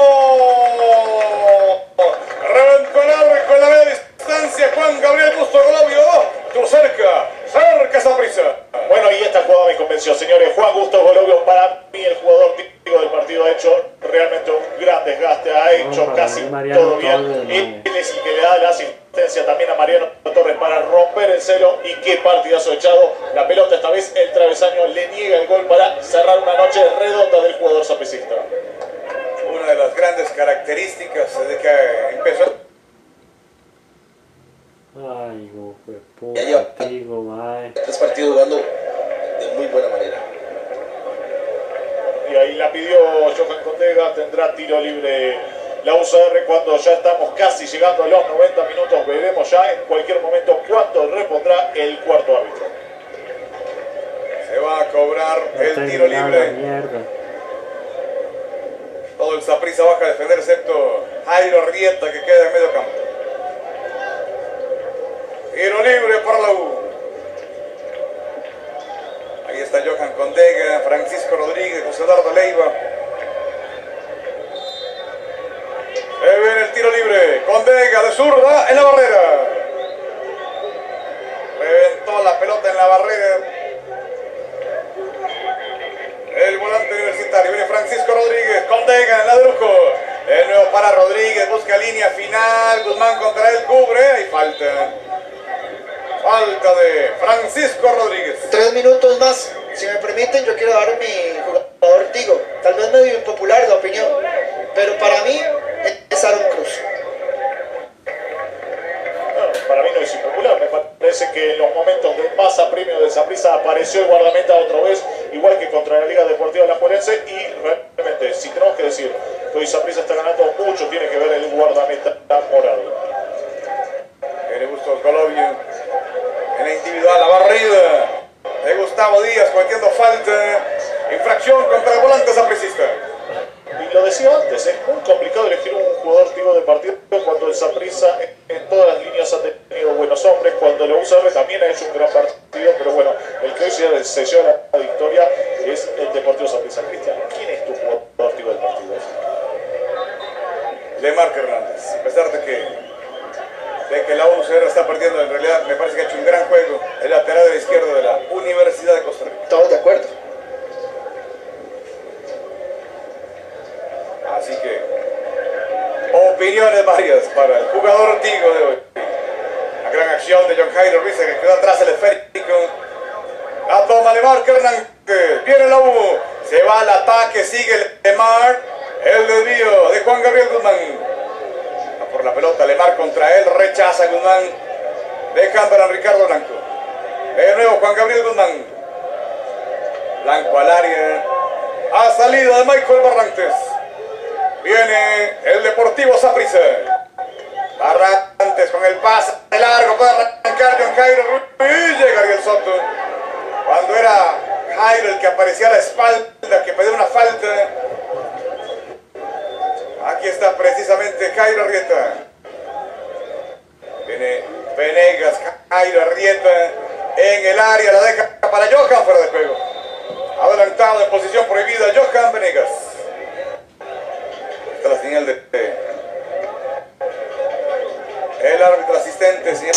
Reventó el arco en la media distancia. Juan Gabriel Busto Golovio. Estuvo cerca. Cerca Saprissa. Bueno, y esta jugada me convenció, señores. Juan Gusto Golovio, para mí el jugador típico del partido, ha hecho realmente un gran desgaste, ha hecho No, casi Mariano todo bien. Torres, no. Él es el que le da la asistencia también a Mariano Torres para romper el celo. Y qué partidazo echado. La pelota esta vez, el travesaño le niega el gol para cerrar una noche redonda del jugador sapricista. Una de las grandes características desde que empezó. Ay, no, fue Ya lleva puta, digo, mae. tres partidos jugando de muy buena manera. Y ahí la pidió Johan Condega, tendrá tiro libre la U C R cuando ya estamos casi llegando a los noventa minutos. Veremos ya en cualquier momento cuánto respondrá el cuarto árbitro. Se va a cobrar Ya el tiro terminada la libre. mierda. Todo el Saprissa baja a defender, excepto Jairo Rieta, que queda en medio campo. Tiro libre para la U. Ahí está Johan Condega, Francisco Rodríguez, José Eduardo Leiva. Se viene el tiro libre. Condega de zurda en la barrera. Reventó la pelota en la barrera. El volante universitario. Viene Francisco Rodríguez. Condega en la de lujo. De nuevo para Rodríguez. Busca línea final. Guzmán contra él. Cubre. Hay falta. Falta de Francisco Rodríguez. Tres minutos más, si me permiten, yo quiero dar a mi jugador Tigo, tal vez medio impopular la opinión, pero para mí es Aaron Cruz. No, para mí no es impopular, me parece que en los momentos de más apremio de Saprissa apareció el guardameta otra vez, igual que contra la Liga Deportiva Alajuelense, y realmente, si tenemos que decir que hoy Saprissa está ganando mucho, tiene que ver el guardameta morado. Viene Bustos Golovio. En la individual, la barrida de Gustavo Díaz cometiendo falta. Infracción contra el volante sapricista. Y lo decía antes, es muy complicado elegir un jugador tipo de partido cuando el Saprissa en todas las líneas ha tenido buenos hombres, cuando la U C R también ha hecho un gran partido, pero bueno, el que hoy se, se lleva la victoria es el Deportivo Saprissa. Cristian, ¿quién es tu jugador tipo del partido? Lemar Hernández. A pesar de que de que la U C R está perdiendo, en realidad me parece que ha hecho un gran juego el lateral de la izquierda de la Universidad de Costa Rica. Todos de acuerdo. Así que opiniones varias para el jugador Tigo de hoy. La gran acción de John Jairo Ruiz, que quedó atrás el esférico. La toma Lemar Hernández. Viene la U. Se va al ataque, sigue Lemar. El desvío de Juan Gabriel Guzmán. Por la pelota, Lemar contra él, rechaza Guzmán, dejan para Ricardo Blanco. De nuevo Juan Gabriel Guzmán. Blanco al área. Ha salido de Michael Barrantes. Viene el Deportivo Saprissa. Barrantes con el pase de largo, puede arrancar John Jairo Ruiz. Y llega Ariel Soto. Cuando era Jairo el que aparecía a la espalda, que pedía una falta. Aquí está precisamente Jairo Arrieta. Viene Venegas, Jairo Arrieta en el área, la deja para Johan fuera de juego. Adelantado en posición prohibida Johan Venegas. Esta es la señal de, de el árbitro asistente, señor.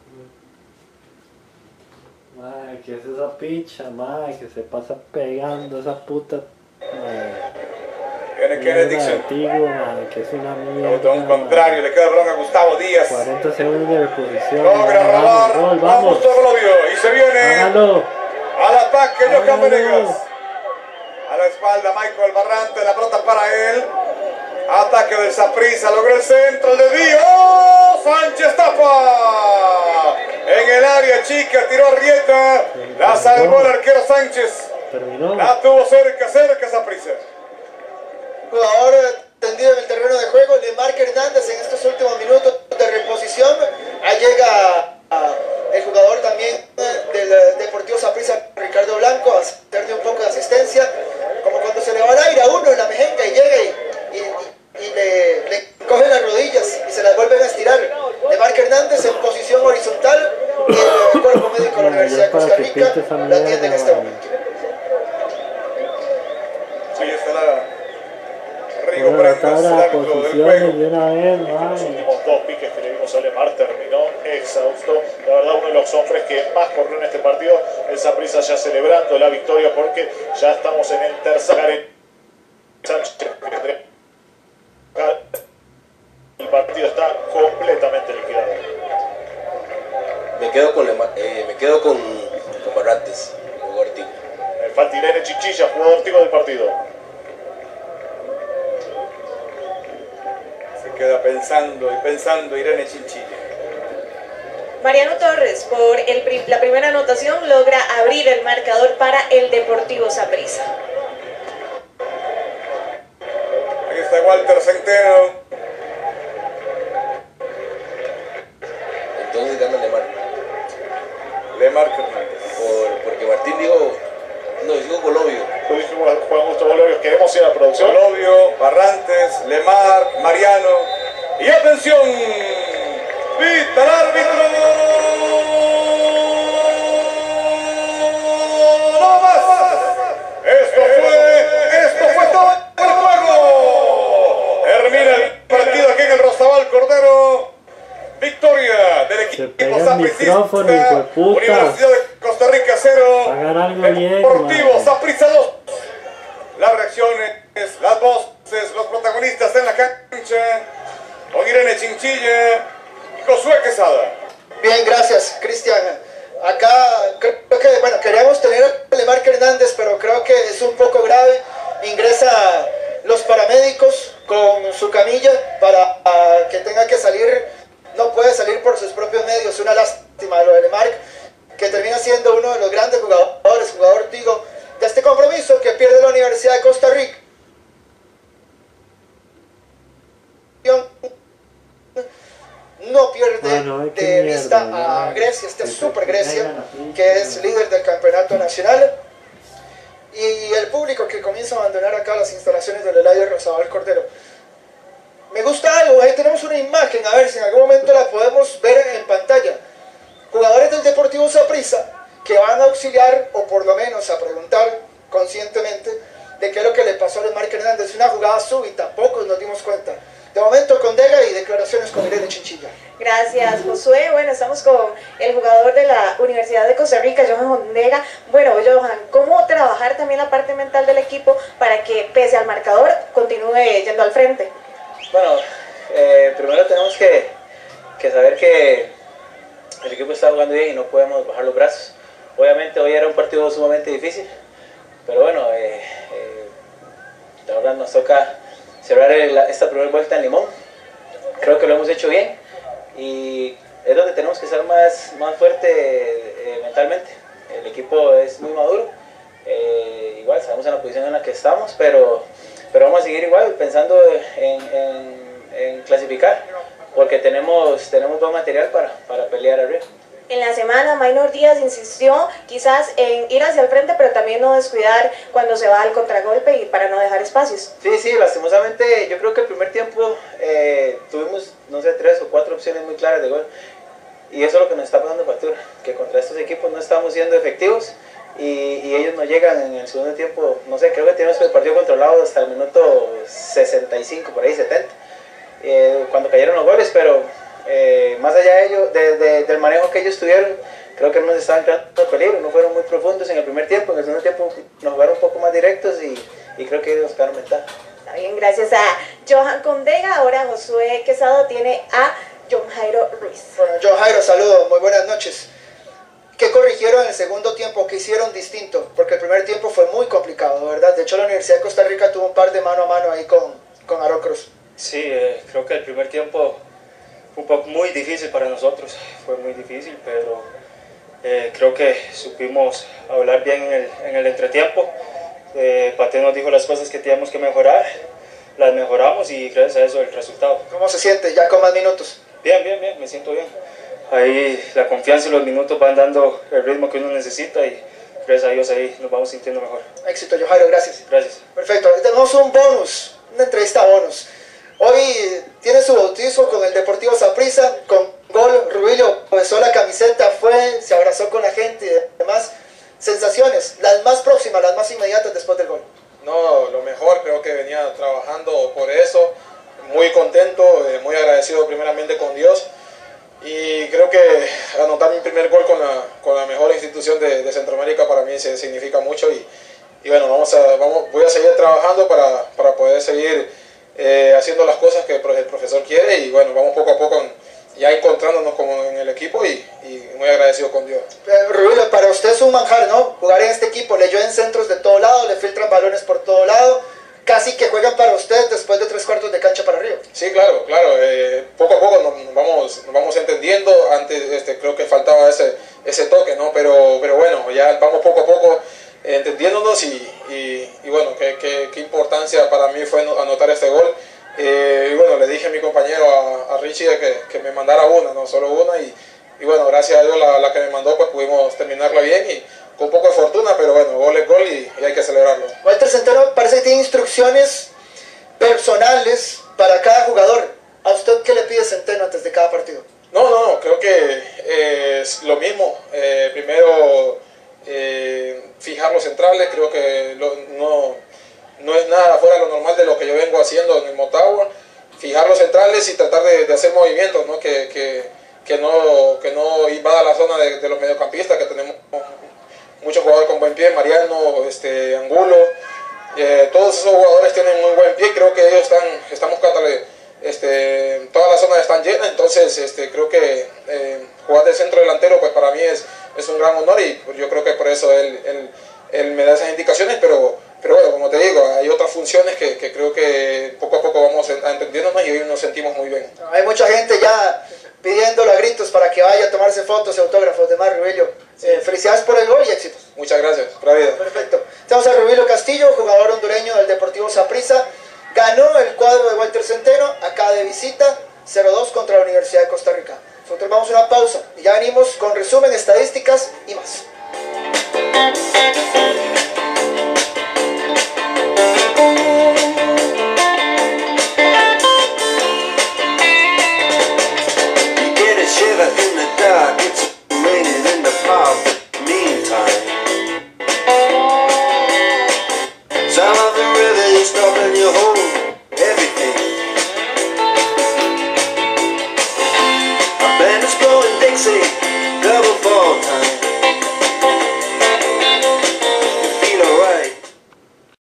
Mae, ¿qué es esa picha, mae? Que se pasa pegando esa puta. Mae. Viene Kenneth Dixon. Antiguo, mae, que es una mierda. Todo un contrario, le queda el balón a Gustavo Díaz. cuarenta segundos de reposición. Logra Vamos, robar gol, a vamos. Gustavo Golovio y se viene Hágalo. al ataque Johan Hágalo. Venegas. A la espalda Michael Barrante, la pelota para él. Ataque del Saprissa, logró el centro, el desvío. ¡Oh! Sánchez tapa. En el área chica, tiró Arrieta. La salvó el arquero Sánchez. Terminó. La tuvo cerca, cerca Saprissa. Jugador tendido en el terreno de juego, Lemar Hernández en estos últimos minutos de reposición. Ahí llega a, el jugador también del Deportivo Saprissa, Ricardo Blanco, a hacerle un poco de asistencia, como cuando se le va al aire a uno en la mejenga y llega y, y, y, y le, le coge las rodillas y se las vuelven a estirar. Lemar Hernández en posición horizontal y el cuerpo médico de la Universidad de Costa Rica esa la mierda, tiene en este man. momento. Ahí está la Rigo Bueno, Prendas, tabla el de árbitro del posiciones juego. de una vez, Los man. últimos dos piques que le vimos a Lemar terminó exhausto. La verdad, uno de los hombres que más corrió en este partido, el Saprissa ya celebrando la victoria porque ya estamos en el tercer Sánchez. El partido está completamente liquidado. Me quedo con, Lema- eh, me quedo con, con Barrantes, jugador tico. Eh, Falta Irene Chinchilla, jugador tico del partido. Se queda pensando y pensando Irene Chinchilla. Mariano Torres, por el pri- la primera anotación, logra abrir el marcador para el Deportivo Saprissa. Ahí está Walter Centeno. Entonces gana Lemar. Lemar Fernández. Por, porque Martín dijo, no, dijo Golovio. Lo dijo Juan Gusto Bolovios, queremos ir a la producción. Golovio, Barrantes, Lemar, Mariano. Y atención, pita el árbitro. No más. Esto fue, esto fue todo el juego. Termina el partido aquí en el Rostabal Cordero. Victoria del Se equipo pega el sapricista. micrófono, hijo de puta. Universidad de Costa Rica cero. Hagan algo bien, Deportivo man. Saprissa dos. Las reacciones, las voces, los protagonistas en la cancha. Con Irene Chinchilla y Josué Quesada. Bien, gracias, Cristian. Acá creo que, bueno, queríamos tener a Lemar Hernández, pero creo que es un poco grave. Ingresa los paramédicos con su camilla para uh, que tenga que salir, no puede salir por sus propios medios. Una lástima lo de Lemar, que termina siendo uno de los grandes jugadores, jugador tigo de este compromiso que pierde la Universidad de Costa Rica. No pierde Bueno, qué de mierda, vista ¿no? a Grecia, este Que se Super Grecia, caigan así, que es ¿no? líder del campeonato nacional. Y el público que comienza a abandonar acá las instalaciones del Eladio Rosabal Cordero. Me gusta algo, ahí tenemos una imagen, a ver si en algún momento la podemos ver en pantalla. Jugadores del Deportivo Saprissa que van a auxiliar, o por lo menos a preguntar conscientemente, de qué es lo que le pasó a Lemar Hernández. Una jugada súbita, pocos nos dimos cuenta. De momento Condega y declaraciones con Irene Chinchilla. Gracias, Josué. Bueno, estamos con el jugador de la Universidad de Costa Rica, Johan Condega. Bueno, Johan, ¿cómo trabajar también la parte mental del equipo para que, pese al marcador, continúe yendo al frente? Bueno, eh, primero tenemos que, que saber que el equipo está jugando bien y no podemos bajar los brazos. Obviamente hoy era un partido sumamente difícil, pero bueno, eh, eh, la verdad nos toca cerrar el, esta primera vuelta en Limón. Creo que lo hemos hecho bien y es donde tenemos que ser más, más fuerte eh, mentalmente. El equipo es muy maduro, eh, igual sabemos en la posición en la que estamos, pero, pero vamos a seguir igual pensando en, en, en clasificar, porque tenemos, tenemos buen material para, para pelear arriba. En la semana, Maynor Díaz insistió quizás en ir hacia el frente, pero también no descuidar cuando se va al contragolpe y para no dejar espacios. Sí, sí, lastimosamente yo creo que el primer tiempo eh, tuvimos, no sé, tres o cuatro opciones muy claras de gol. Y eso es lo que nos está pasando factura, que contra estos equipos no estamos siendo efectivos y, y ellos no llegan en el segundo tiempo. No sé, creo que tenemos el partido controlado hasta el minuto sesenta y cinco, por ahí setenta, eh, cuando cayeron los goles, pero eh, más allá de ello, de, de, del manejo que ellos tuvieron, creo que no nos estaban creando peligro, no fueron muy profundos en el primer tiempo, en el segundo tiempo nos jugaron un poco más directos y, y creo que ellos nos quedaron ventaja. Está bien, gracias a Johan Condega. Ahora Josué Quesado tiene a John Jairo Ruiz. Bueno, John Jairo, saludos, muy buenas noches. ¿Qué corrigieron en el segundo tiempo? ¿Qué hicieron distinto? Porque el primer tiempo fue muy complicado, ¿verdad? De hecho, la Universidad de Costa Rica tuvo un par de mano a mano ahí con, con Aaron Cruz. Sí, eh, creo que el primer tiempo fue un poco muy difícil para nosotros, fue muy difícil, pero eh, creo que supimos hablar bien en el, en el entretiempo. Eh, Pate nos dijo las cosas que teníamos que mejorar, las mejoramos y gracias a eso el resultado. ¿Cómo se siente ya con más minutos? Bien, bien, bien, me siento bien. Ahí la confianza y los minutos van dando el ritmo que uno necesita y gracias a Dios ahí nos vamos sintiendo mejor. Éxito, John Jairo, gracias. Gracias. Perfecto, tenemos un bonus, una entrevista bonus. Hoy tiene su bautizo con el Deportivo Saprissa, con gol. Rubilio besó la camiseta, fue, se abrazó con la gente y demás. sensaciones, las más próximas, las más inmediatas después del gol. No, lo mejor, creo que venía trabajando por eso, muy contento, eh, muy agradecido primeramente con Dios, y creo que anotar mi primer gol con la, con la mejor institución de, de Centroamérica para mí se significa mucho, y, y bueno, vamos a, vamos, voy a seguir trabajando para, para poder seguir eh, haciendo las cosas que el profesor quiere, y bueno, vamos poco a poco en, ya encontrándonos como en el equipo, y, y muy agradecido con Dios. Eh, Ruilo, para usted es un manjar, ¿no? Jugar en este equipo, le llueven centros de todo lado, le filtran balones por todo lado, casi que juegan para usted después de tres cuartos de cancha para arriba. Sí, claro, claro, eh, poco a poco nos, nos, vamos, nos vamos entendiendo, antes este, creo que faltaba ese, ese toque, ¿no? Pero, pero bueno, ya vamos poco a poco entendiéndonos, y, y, y bueno, qué, qué, qué importancia para mí fue anotar este gol. Eh, y bueno, le dije a mi compañero, a, a Richie, que, que me mandara una, no solo una, y, y bueno, gracias a Dios la, la que me mandó, pues pudimos terminarla bien y con un poco de fortuna, pero bueno, gol es gol y, y hay que celebrarlo. Walter Centeno parece que tiene instrucciones personales para cada jugador. ¿A usted qué le pide Centeno antes de cada partido? No, no, no, creo que eh, es lo mismo. Eh, primero, eh, fijar los centrales, creo que lo, no... no es nada fuera de lo normal de lo que yo vengo haciendo en el Motagua, fijar los centrales y tratar de, de hacer movimientos, ¿no? Que, que, que no que no invada la zona de, de los mediocampistas, que tenemos muchos jugadores con buen pie, Mariano, este, Angulo, eh, todos esos jugadores tienen muy buen pie, creo que ellos están, estamos este, todas las zonas están llenas, entonces este, creo que eh, jugar de centro delantero pues para mí es, es un gran honor, y yo creo que por eso él, él, él me da esas indicaciones, pero Pero bueno, como te digo, hay otras funciones que, que creo que poco a poco vamos entendiéndonos y hoy nos sentimos muy bien. Hay mucha gente ya pidiéndole a gritos para que vaya a tomarse fotos y autógrafos de Mar Rubillo. Sí. Eh, felicidades por el gol y éxitos. Muchas gracias. Vida. Perfecto. Estamos a Rubillo Castillo, jugador hondureño del Deportivo Saprissa. Ganó el cuadro de Walter Centeno, acá de visita, cero dos contra la Universidad de Costa Rica. Nosotros vamos a una pausa y ya venimos con resumen, estadísticas y más. In the dark, it's raining in the park. Meantime, sound of the river is stopping your whole everything. A band is blowing Dixie.